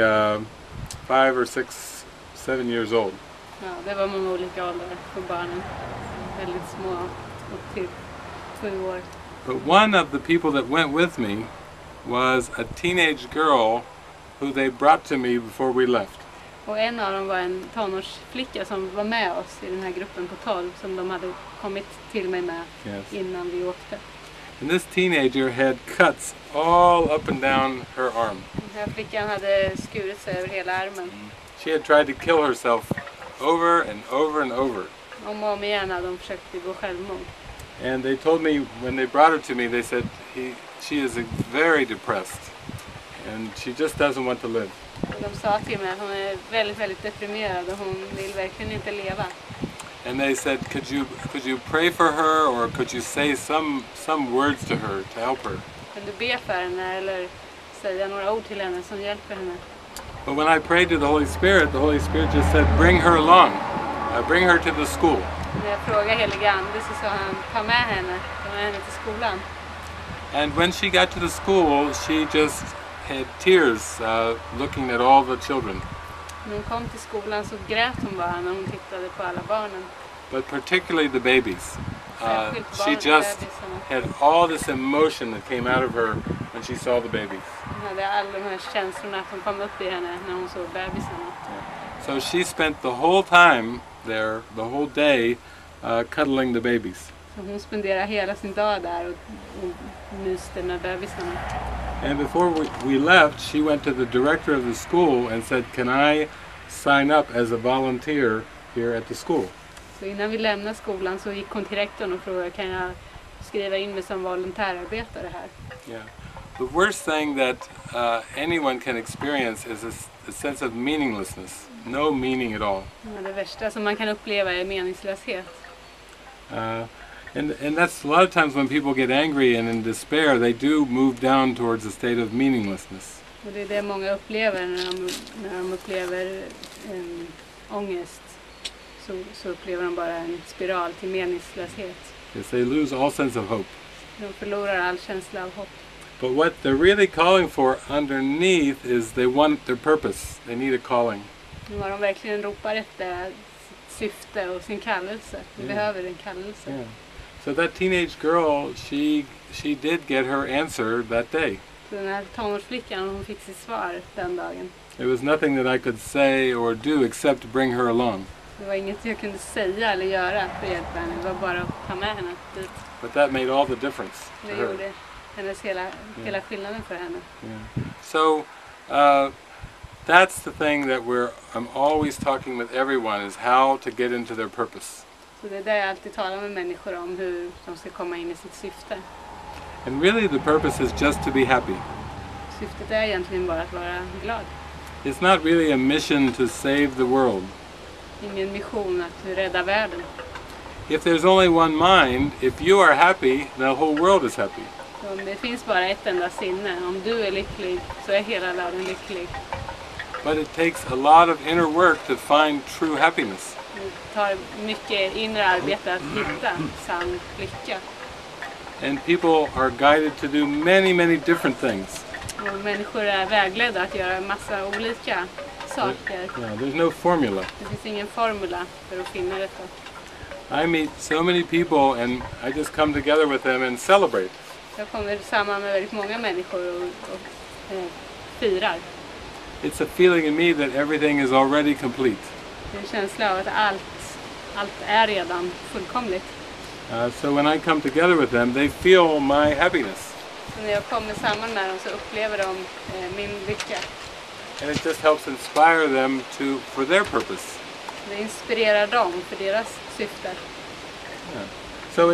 5 or 6, 7 years old. Ja, det var många olika åldrar för barnen. Väldigt små, upp till 7 år. But one of the people that went with me was a teenage girl who they brought to me before we left. Och en av dem var en tonårsflicka som var med oss i den här gruppen på 12 som de hade kommit till mig med innan vi åkte. And this teenager had cuts all up and down her arm. Den här flickan hade skurit sig över hela armen. She had tried to kill herself over and over and over. Om och om igen hade de försökt begå självmord. And they told me, when they brought her to me, they said she is very depressed and she just doesn't want to live. De sa till mig att hon är väldigt, väldigt deprimerad och hon vill verkligen inte leva. And they said, could you pray for her, or could you say some words to her to help her? Kan du be för henne eller säga några ord till henne som hjälper henne? But when I prayed to the Holy Spirit just said, bring her along, bring her to the school. När jag frågade helige Ande så sa han, ta med henne till skolan. And when she got to the school, she just had tears looking at all the children. När hon kom till skolan så grät hon bara när hon tittade på alla barnen. But particularly the babies. She just had all this emotion that came out of her when she saw the babies. Hon hade alla de här känslorna som kom upp i henne när hon såg bebisarna. So she spent the whole time there, the whole day, cuddling the babies. Så hon spenderade hela sin dag där och myste med bebisarna. And before we left, she went to the director of the school and said, can I sign up as a volunteer here at the school? Så innan vi lämnade skolan så gick hon till rektorn och frågade, kan jag skriva in mig som volontärarbetare här? Yeah. The worst thing that anyone can experience is a sense of meaninglessness. No meaning at all. Ja, det värsta som man kan uppleva är meningslöshet. And that's a lot of times when people get angry and in despair, they do move down towards a state of meaninglessness. Och det är det många upplever när de upplever ångest. Så upplever de bara en spiral till meningslöshet. Yes, they lose all sense of hope. De förlorar all känsla av hopp. But what they're really calling for underneath is they want their purpose. They need a calling. Vad de verkligen ropar efter sitt syfte och sin kallelse. De behöver en kallelse. Yeah. So that teenage girl, she did get her answer that day. Så den här tonårsflickan, hon fick sitt svar den dagen. There was nothing that I could say or do except bring her along. Det var inget jag kunde säga eller göra för att hjälpa henne. Det var bara att ta med henne dit. But that made all the difference to Det her. gjorde hennes hela skillnaden för henne. Yeah. So that's the thing that I'm always talking with everyone is how to get into their purpose. Så det är det jag alltid talar med människor om, hur de ska komma in i sitt syfte. And really the purpose is just to be happy. Syftet är egentligen bara att vara glad. It's not really a mission to save the world. Ingen mission att rädda världen. If there's only one mind, if you are happy, the whole world is happy. Så om det finns bara ett enda sinne, om du är lycklig så är hela världen lycklig. But it takes a lot of inner work to find true happiness. Det tar mycket inre arbete att hitta sann lycka. And people are guided to do many, many different things. Och människor är vägledda att göra massa olika saker. Yeah, there's no formula. Det finns ingen formula för att finna detta. I meet so many people and I just come together with them and celebrate. Jag kommer samman med väldigt många människor och firar. It's a feeling in me that everything is already complete. Det är en känsla av att allt är redan fullkomligt. So when I come together with them, they feel my happiness. Så när jag kommer samman med dem så upplever de min lycka. And it just helps inspire them for their purpose. Det inspirerar dem för deras syfte. Yeah. So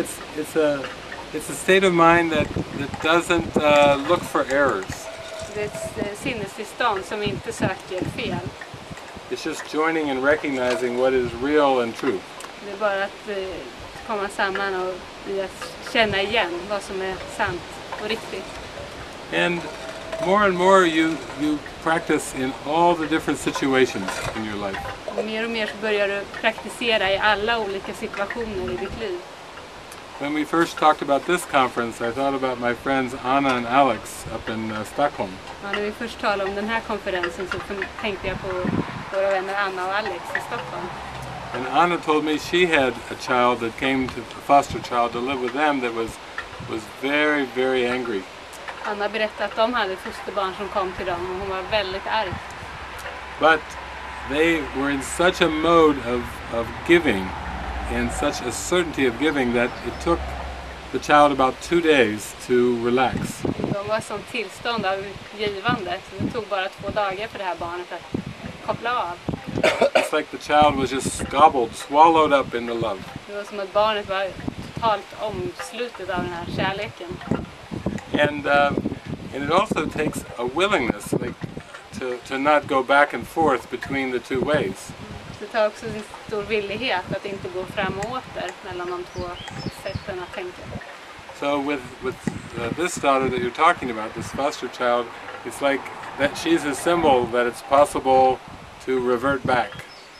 it's a state of mind that doesn't look for errors. Det är ett sinnestillstånd som inte söker fel. It's just joining and recognizing what is real and true. Det är bara att komma samman och känna igen vad som är sant och riktigt. And more you practice in all the different situations in your life. Och mer så börjar du praktisera i alla olika situationer i ditt liv. When we first talked about this conference, I thought about my friends Anna and Alex up in Stockholm. Ja, när vi först talade om den här konferensen så tänkte jag på våra vänner Anna och Alex i Stockholm. And Anna told me she had a child that came to a foster child to live with them that was very, very angry. Anna berättade att de hade fosterbarn som kom till dem och hon var väldigt arg. But they were in such a mode of giving and such a certainty of giving that it took the child about 2 days to relax. De var som tillstånd av givande, så det tog bara 2 dagar för det här barnet att koppla av. It's like the child was just swallowed up in the love. Det var som att barnet var totalt omslutet av den här kärleken. And it also takes a willingness, like to not go back and forth between the two ways. Det tar också en stor villighet att inte gå fram och åter mellan de två sätten att tänka. So with this daughter that you're talking about, this foster child, it's like that she's a symbol that it's possible to revert back.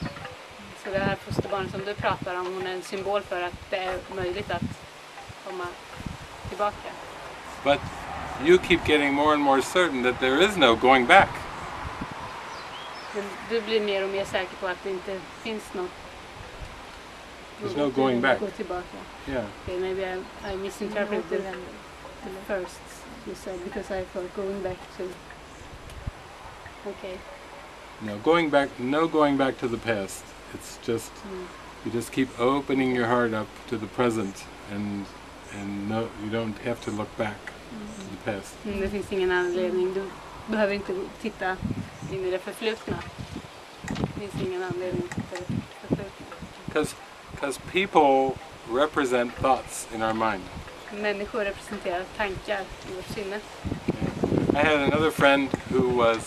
Så det här fosterbarnet som du pratar om, hon är en symbol för att det är möjligt att komma tillbaka. But you keep getting more and more certain that there is no going back. Men du blir mer och mer säker på att det inte finns något. There's no going back. Gå tillbaka. Yeah. Okay, maybe I misinterpreted the first you said because I thought going back to. Okay. No going back to the past. It's just you just keep opening your heart up to the present and no, you don't have to look back to the past. Det finns ingen anledning. Du behöver inte titta in i det förflutna. Det finns ingen anledning till det förflutna. Because people represent thoughts in our mind. Människor representerar tankar i vårt sinne. I had another friend who was,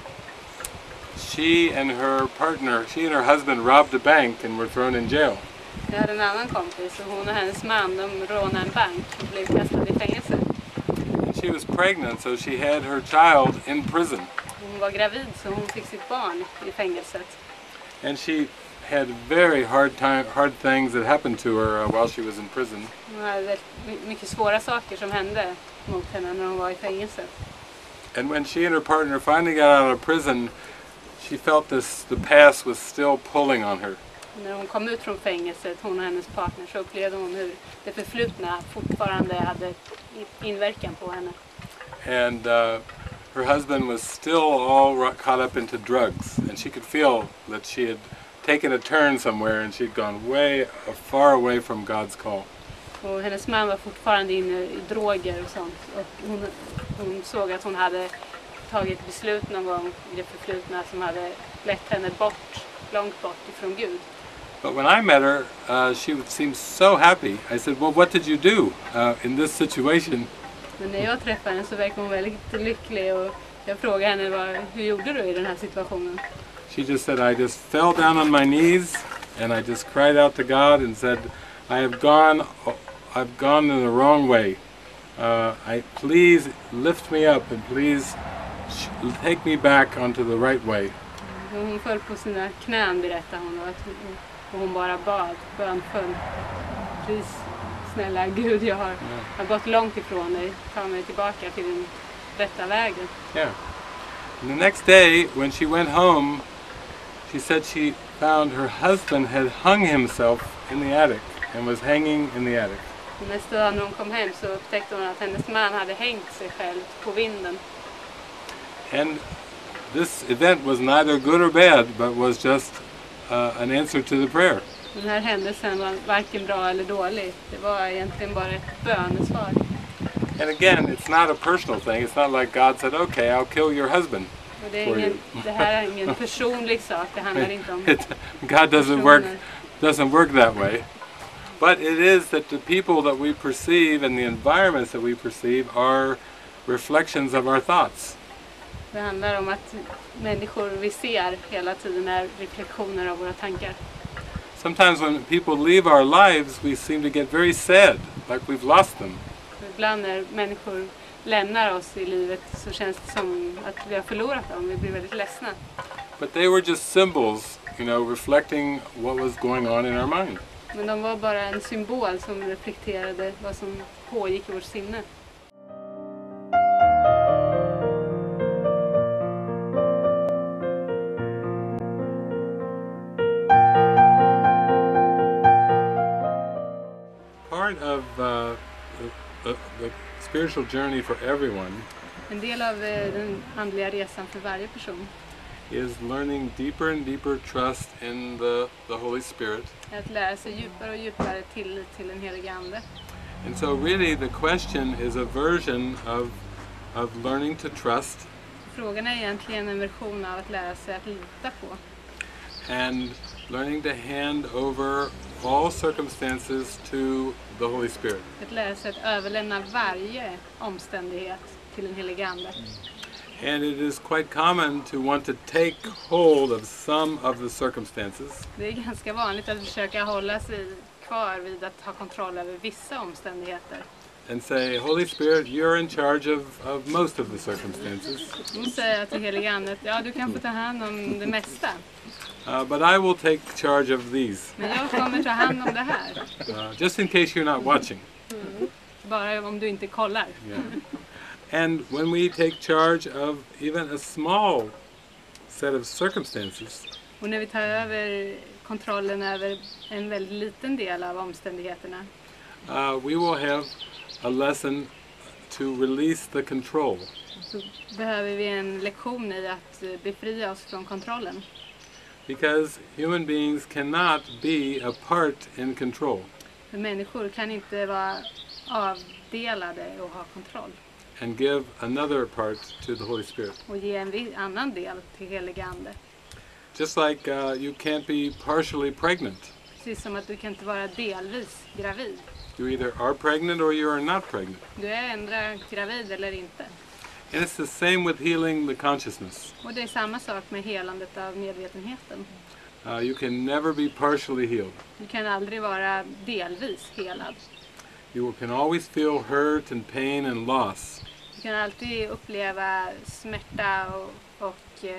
she and her husband robbed a bank and were thrown in jail. Jag hade en annan kompis och hon och hennes man, de rånade en bank och blev kastade i fängelse. And she was pregnant, so she had her child in prison. Hon var gravid så hon fick sitt barn i fängelset. And she had very hard things that happened to her while she was in prison. Hon hade mycket svåra saker som hände mot henne när hon var i fängelset. And when she and her partner finally got out of prison, she felt the past was still pulling on her. När hon kom ut från fängelset, hon och hennes partner, så upplevde hon hur det förflutna fortfarande hade inverkan på henne. And her husband was still all caught up into drugs, and she could feel that she had taken a turn somewhere and she'd gone far away from God's call. Och hennes man var fortfarande inne i droger och sånt. Och hon såg att hon hade tagit beslut någon gång i det förflutna som hade lett henne långt bort ifrån Gud. But when I met her, she seemed so happy. I said, well, what did you do in this situation? Men när jag träffade henne så verkade hon väldigt lycklig och jag frågade henne, hur gjorde du i den här situationen? She just said, I just fell down on my knees and I just cried out to God and said, I've gone in the wrong way. Please lift me up and please take me back onto the right way. Hon föll på sina knän, berättade hon, och hon bara bönföll. Please, snälla Gud, jag har gått långt ifrån dig. Ta mig tillbaka till den rätta vägen. Yeah. And the next day when she went home, she said she found her husband had hung himself in the attic and was hanging in the attic. Nästa dag när hon kom hem så upptäckte hon att hennes man hade hängt sig själv på vinden. And this event was neither good or bad, but was just an answer to the prayer. Den här händelsen var varken bra eller dålig. Det var egentligen bara ett bönesvar. And again, it's not a personal thing. It's not like God said, okay, I'll kill your husband. Och det här är ingen personlig sak. Det handlar inte om God doesn't work that way. But it is that the people that we perceive and the environments that we perceive are reflections of our thoughts. Det handlar om att människor vi ser hela tiden är reflektioner av våra tankar. Sometimes when people leave our lives, we seem to get very sad, like we've lost them. Ibland när människor lämnar oss i livet så känns det som att vi har förlorat dem. Vi blir väldigt ledsna. But they were just symbols, reflecting what was going on in our mind. Men de var bara en symbol som reflekterade vad som pågick i vårt sinne. Part of the spiritual journey for everyone En del av den andliga resan för varje person is learning deeper and deeper trust in the Holy Spirit. är att lära sig djupare och djupare tillit till den helige Ande. And so really the question is a version of learning to trust Frågan är egentligen en version av att lära sig att lita på. and learning to hand over all circumstances to the Holy Spirit. Att lära sig att överlämna varje omständighet till den helige Ande. And it is quite common to want to take hold of some of the circumstances Det är ganska vanligt att försöka hålla sig kvar vid att ha kontroll över vissa omständigheter. and say, Holy Spirit, you're in charge of most of the circumstances, De säger till helige Ande att ja, du kan få ta hand om det mesta. but I will take charge of these, Men jag kommer ta hand om det här. just in case you're not watching. Bara om du inte kollar. Yeah. And when we take charge of even a small set of circumstances, Och när vi tar över kontrollen över en väldigt liten del av omständigheterna we will have a lesson to release the control. så behöver vi en lektion i att befria oss från kontrollen. Because human beings cannot be a part in control. För människor kan inte vara avdelade och ha kontroll. And give another part to the Holy Spirit. Och ge en annan del till helige Ande. Just like you can't be partially pregnant. Precis som att du kan inte vara delvis gravid. You either are pregnant or you are not pregnant. Du är ändå gravid eller inte. And it's the same with healing the consciousness. Och det är samma sak med helandet av medvetenheten. You can never be partially healed. Du kan aldrig vara delvis helad. You can always feel hurt and pain and loss. Du kan alltid uppleva smärta och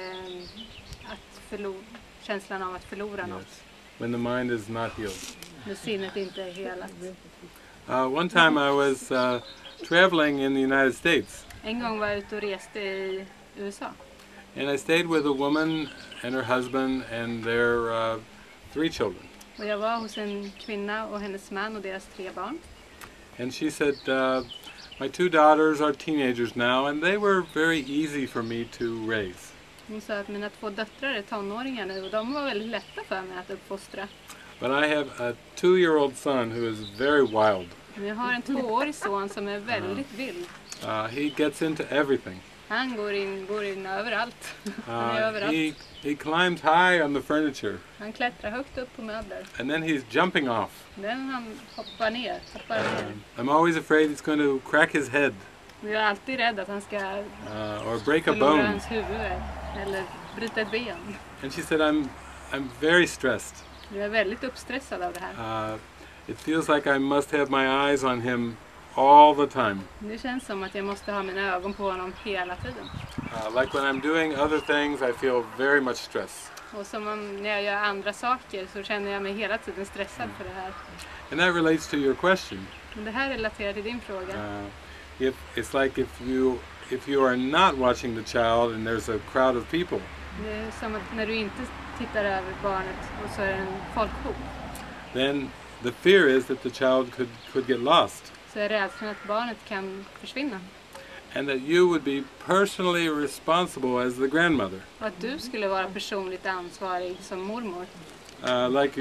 känslan av att förlora något. Yes. When the mind is not healed. När sinnet inte är helat. One time I was traveling in the United States. En gång var jag ute och reste i USA. And I stayed with a woman and her husband and their 3 children. Och jag var hos en kvinna och hennes man och deras 3 barn. And she said, my 2 daughters are teenagers now and they were very easy for me to raise. Hon sa att mina 2 döttrar är tonåringar nu och de var väldigt lätta för mig att uppfostra. But I have a 2-year-old son who is very wild. Men jag har en 2-årig son som är väldigt vild. He gets into everything. Han går in överallt. Han är överallt. He climbs high on the furniture. Han klättrar högt upp på möbler. And then he's jumping off. Han hoppar ner. I'm always afraid he's going to crack his head. Jag är alltid rädd att han ska or break a förlora bone. hans huvud eller bryta ett ben. And she said, I'm very stressed. Jag är väldigt uppstressad av det här. It feels like I must have my eyes on him all the time. Det känns som att jag måste ha mina ögon på honom hela tiden. Like when I'm doing other things, I feel very much stress. Och som när jag gör andra saker så känner jag mig hela tiden stressad för det här. And that relates to your question. Men det här relaterar till din fråga. It's like if you are not watching the child and there's a crowd of people. Det är som att när du inte tittar över barnet och så är det en folkhop. Then the fear is that the child could get lost. Så är rädslan att barnet kan försvinna. And that you would be personally responsible as the grandmother. Och att du skulle vara personligt ansvarig som mormor. Like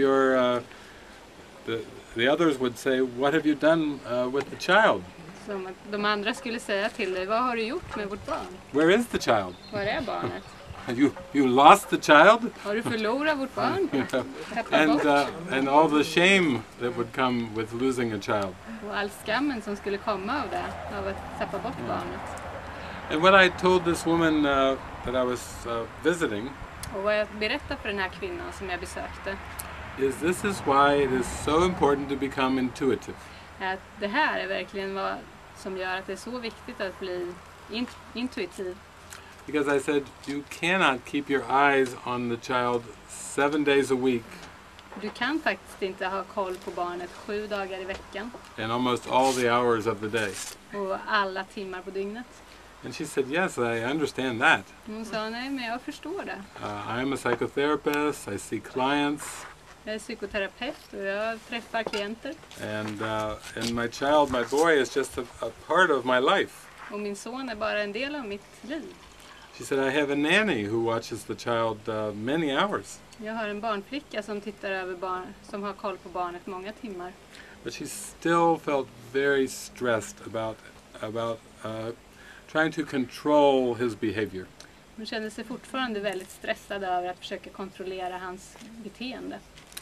the others would say, what have you done with the child? Som att de andra skulle säga till dig, vad har du gjort med vårt barn? Where is the child? Var är barnet? You lost the child? Har du förlorat vårt barn? Tappat bort? And all the shame that would come with losing a child. Och all skammen som skulle komma av det, av att tappa bort barnet. And what I told this woman that I was visiting Och vad jag berättade för den här kvinnan som jag besökte is this is why it is so important to become intuitive. att det här är verkligen vad som gör att det är så viktigt att bli intuitiv. Because I said you cannot keep your eyes on the child 7 days a week. Du kan faktiskt inte ha koll på barnet 7 dagar i veckan. And almost all the hours of the day. Och alla timmar på dygnet. And she said, yes, I understand that. Hon sa, nej men jag förstår det. I am a psychotherapist, I see clients. Jag är psykoterapeut och jag träffar klienter. And my boy is just a part of my life. Och min son är bara en del av mitt liv. She said, I have a nanny who watches the child many hours. Jag har en barnflicka som tittar över barn, som har koll på barnet många timmar. But she still felt very stressed about trying to control his behavior. Hon kände sig fortfarande väldigt stressad över att försöka kontrollera hans beteende.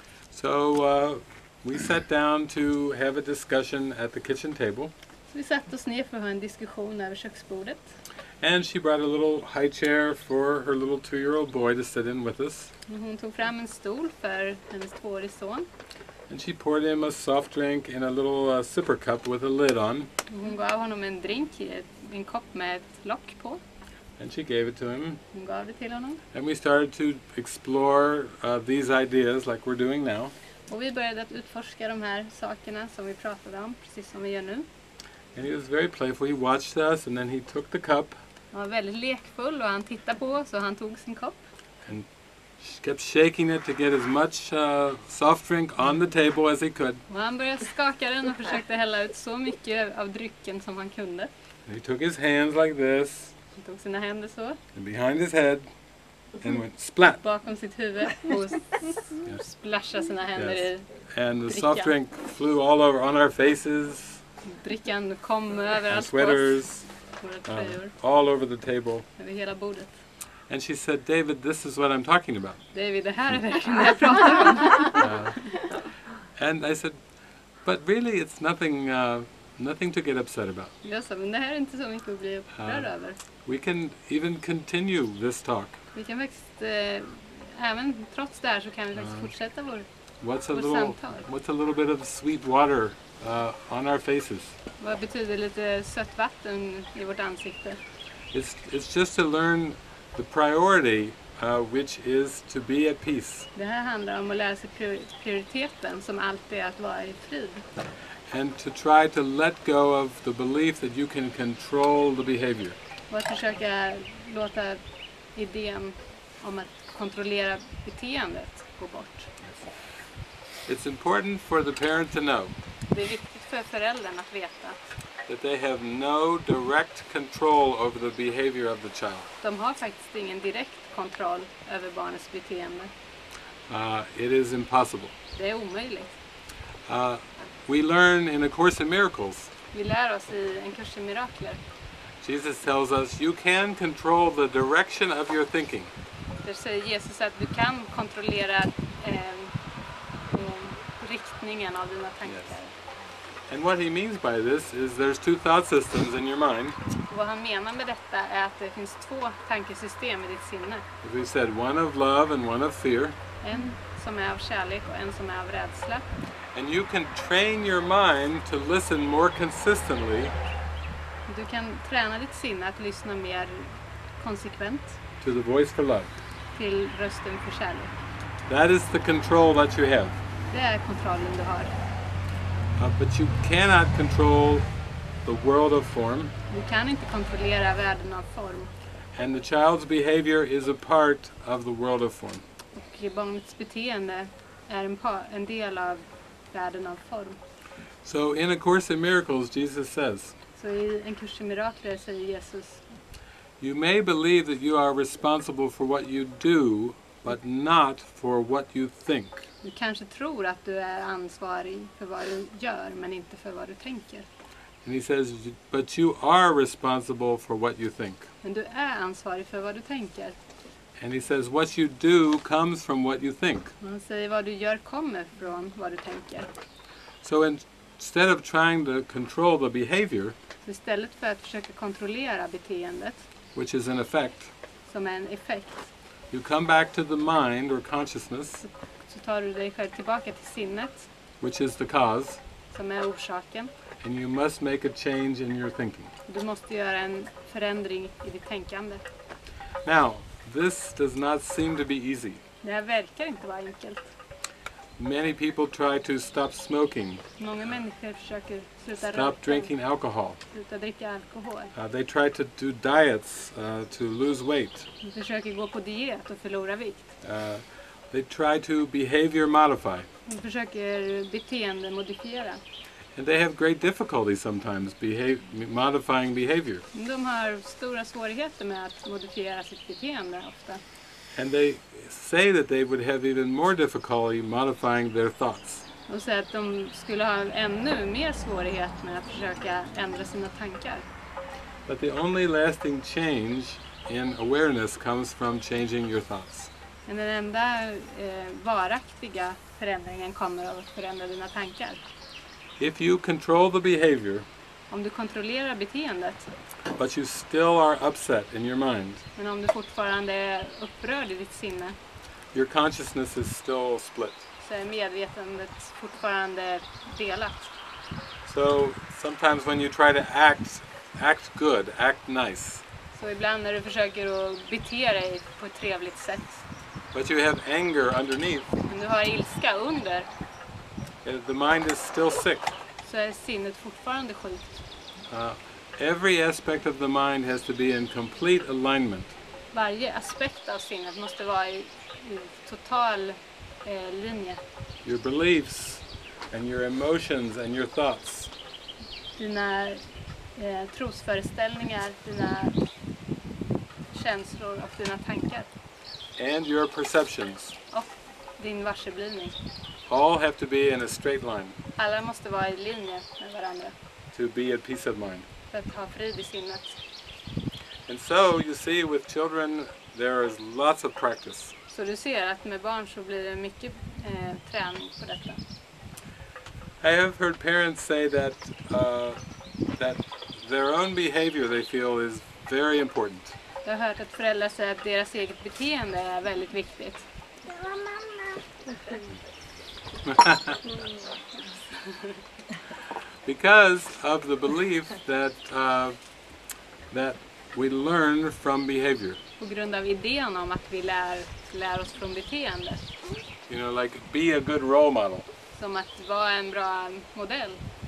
So we sat down to have a discussion at the kitchen table. Så vi satt oss ner för att ha en diskussion över köksbordet. And she brought a little high chair for her little 2-year-old boy to sit in with us. Hon tog fram en stol för hennes 2-årige son. And she poured him a soft drink in a little sipper cup with a lid on. Hon gav honom en drink i en kopp med ett lock på. And she gave it to him. Hon gav det till honom. And we started to explore these ideas like we're doing now. Och vi började att utforska de här sakerna som vi pratade om, precis som vi gör nu. And he was very playful. He watched us and then he took the cup. Han var väldigt lekfull och han tittade på oss och han tog sin kopp. And kept shaking it to get as much soft drink on the table as he could. Och han började skaka den och försökte hälla ut så mycket av drycken som han kunde. And he took his hands like this. Han tog sina händer så. And behind his head. And went splat. Bakom sitt huvud och splashade sina händer i And the soft drink flew all over on our faces. Drickan kom överallt på sweaters. oss. Våra tröjor. All over the table. Över hela bordet. And she said, David, this is what I'm talking about. David, det här är verkligen det jag pratar om. And I said, but really it's nothing Nothing to get upset about. Jag sa, men det här är inte så mycket att bli upprörd över. We can even continue this talk. Vi kan faktiskt, även trots det här så kan vi faktiskt fortsätta vår What's a little bit of sweet water on our faces? Vad betyder lite sött vatten i vårt ansikte? It's just to learn the priority, which is to be at peace. Det här handlar om att lära sig prioriteten som alltid är att vara i frid. And to try to let go of the belief that you can control the behavior. Och att försöka låta idén om att kontrollera beteendet gå bort. It's important for the parent to know Det är viktigt för föräldern att veta that they have no direct control over the behavior of the child. de har faktiskt ingen direkt kontroll över barnets beteende. It is impossible. Det är omöjligt. We learn in A Course in Miracles. Vi lär oss i en kurs i mirakler. Jesus tells us you can control the direction of your thinking. Där säger Jesus att du kan kontrollera riktningen av dina tankar. And what he means by this is there's two thought systems in your mind. Och vad han menar med detta är att det finns två tankesystem i ditt sinne. As we said, one of love and one of fear. En som är av kärlek och en som är av rädsla. And you can train your mind to listen more consistently Du kan träna ditt sinne att lyssna mer konsekvent to the voice for love. till rösten för kärlek. That is the control that you have. Det är kontrollen du har. But you cannot control the world of form. Du kan inte kontrollera världen av form. And the child's behavior is a part of the world of form. Och barnets beteende är en del av världen av form. So in A Course in Miracles, Jesus says, Så i en kurs i mirakler säger Jesus: you may believe that you are responsible for what you do, but not for what you think. Du kanske tror att du är ansvarig för vad du gör, men inte för vad du tänker. And he says, but you are responsible for what you think. Men du är ansvarig för vad du tänker. And he says, what you do comes from what you think. Och han säger vad du gör kommer från vad du tänker. So instead of trying to control the behavior, Så istället för att försöka kontrollera beteendet, which is an effect, som är en effekt, you come back to the mind or consciousness, så tar du dig själv tillbaka till sinnet, which is the cause, som är orsaken. and you must make a change in your thinking. Du måste göra en förändring i ditt tänkande. Now, this does not seem to be easy. Det här verkar inte vara enkelt. Many people try to stop smoking, Många människor försöker sluta stop röka, drinking alcohol. sluta dricka alkohol. They try to do diets to lose weight. De försöker gå på diet och förlora vikt. They try to behavior modify. De försöker beteendemodifiera. And they have great difficulty sometimes modifying behavior. De har stora svårigheter med att modifiera sitt beteende ofta. And they say that they would have even more difficulty modifying their thoughts. Och säger att de skulle ha ännu mer svårighet med att försöka ändra sina tankar. But the only lasting change in awareness comes from changing your thoughts. Men den enda varaktiga förändringen kommer av att förändra dina tankar. If you control the behavior, Om du kontrollerar beteendet, but you still are upset in your mind, men om du fortfarande är upprörd i ditt sinne, your consciousness is still split. så är medvetandet fortfarande delat. So sometimes when you try to act good, act nice, Så ibland när du försöker att bete dig på ett trevligt sätt, but you have anger underneath, men du har ilska under, the mind is still sick. så är sinnet fortfarande sjukt. Every aspect of the mind has to be in complete alignment. Varje aspekt av sinnet måste vara i total linje. Your beliefs and your emotions and your thoughts. Dina trosföreställningar, dina känslor och dina tankar. And your perceptions Och din varseblivning. all have to be in a straight line Alla måste vara i linje med varandra to be at peace of mind. för att ha frid i sinnet. And so you see with children there is lots of practice. Så du ser att med barn så blir det mycket träning på detta. I have heard parents say that that their own behavior they feel is very important. Jag har hört att föräldrar säger att deras eget beteende är väldigt viktigt. Because of the belief that that we learn from behavior. På grund av idén om att vi lär oss från beteende. You know, like be a good role model. Som att vara en bra modell.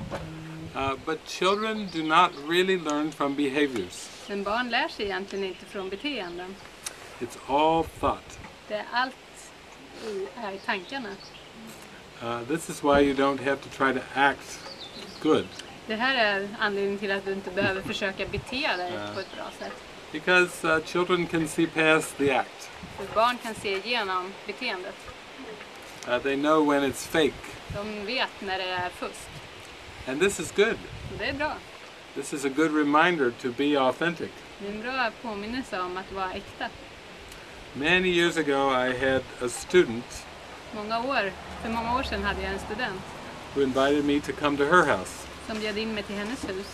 But children do not really learn from behaviors. Men barn lär sig egentligen inte från beteenden. It's all thought. Det är allt är i tankarna. This is why you don't have to try to act good. Det här är anledningen till att du inte behöver försöka bete dig på ett bra sätt. Because children can see past the act. För barn kan se igenom beteendet. They know when it's fake. De vet när det är fusk. And this is good. Och det är bra. This is a good reminder to be authentic. Det är en bra påminnelse om att vara äkta. Many years ago I had a student För många år sedan hade jag en student who invited me to come to her house. som bjöd in mig till hennes hus.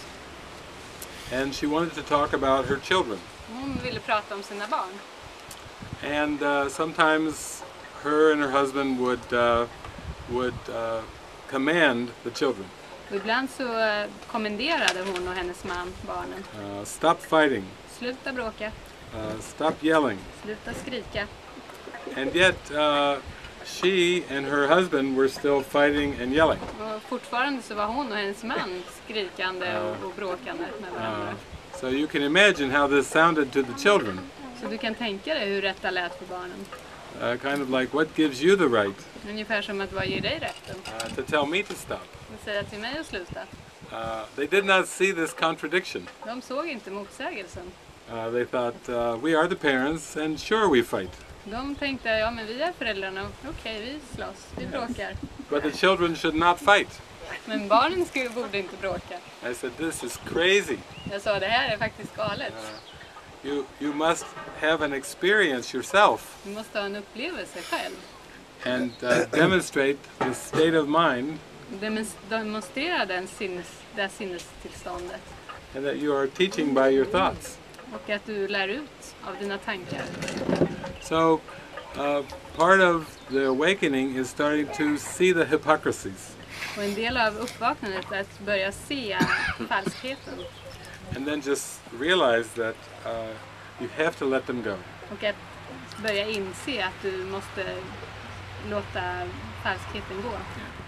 And she wanted to talk about her children. Hon ville prata om sina barn. And sometimes her and her husband would command the children. Och ibland så kommenderade hon och hennes man barnen. Stop fighting. Sluta bråka. Stop yelling. Sluta skrika. And yet she and her husband were still fighting and yelling. Och fortfarande så var hon och hennes man skrikande och bråkande med varandra. So you can imagine how this sounded to the children. Så du kan tänka dig hur detta lät för barnen. Kind of like, what gives you the right Ungefär som att vad ger dig rätten? to tell me to stop? Och säga till mig att sluta. They did not see this contradiction. De såg inte motsägelsen. They thought, we are the parents and sure we fight. De tänkte, ja men vi är föräldrarna. Okej, vi slåss, vi bråkar. But the children should not fight. Men barnen borde inte bråka. I said, this is crazy. Jag sa, det här är faktiskt galet. You must have an experience yourself Du måste ha en upplevelse själv. and demonstrate the state of mind Demonstrera det sinnestillståndet. and that you are teaching by your thoughts. Och att du lär ut av dina tankar. So part of the awakening is starting to see the hypocrisies Och en del av uppvaknandet är att börja se falskheten. and then just realize that you have to let them go. Och att börja inse att du måste låta falskheten gå.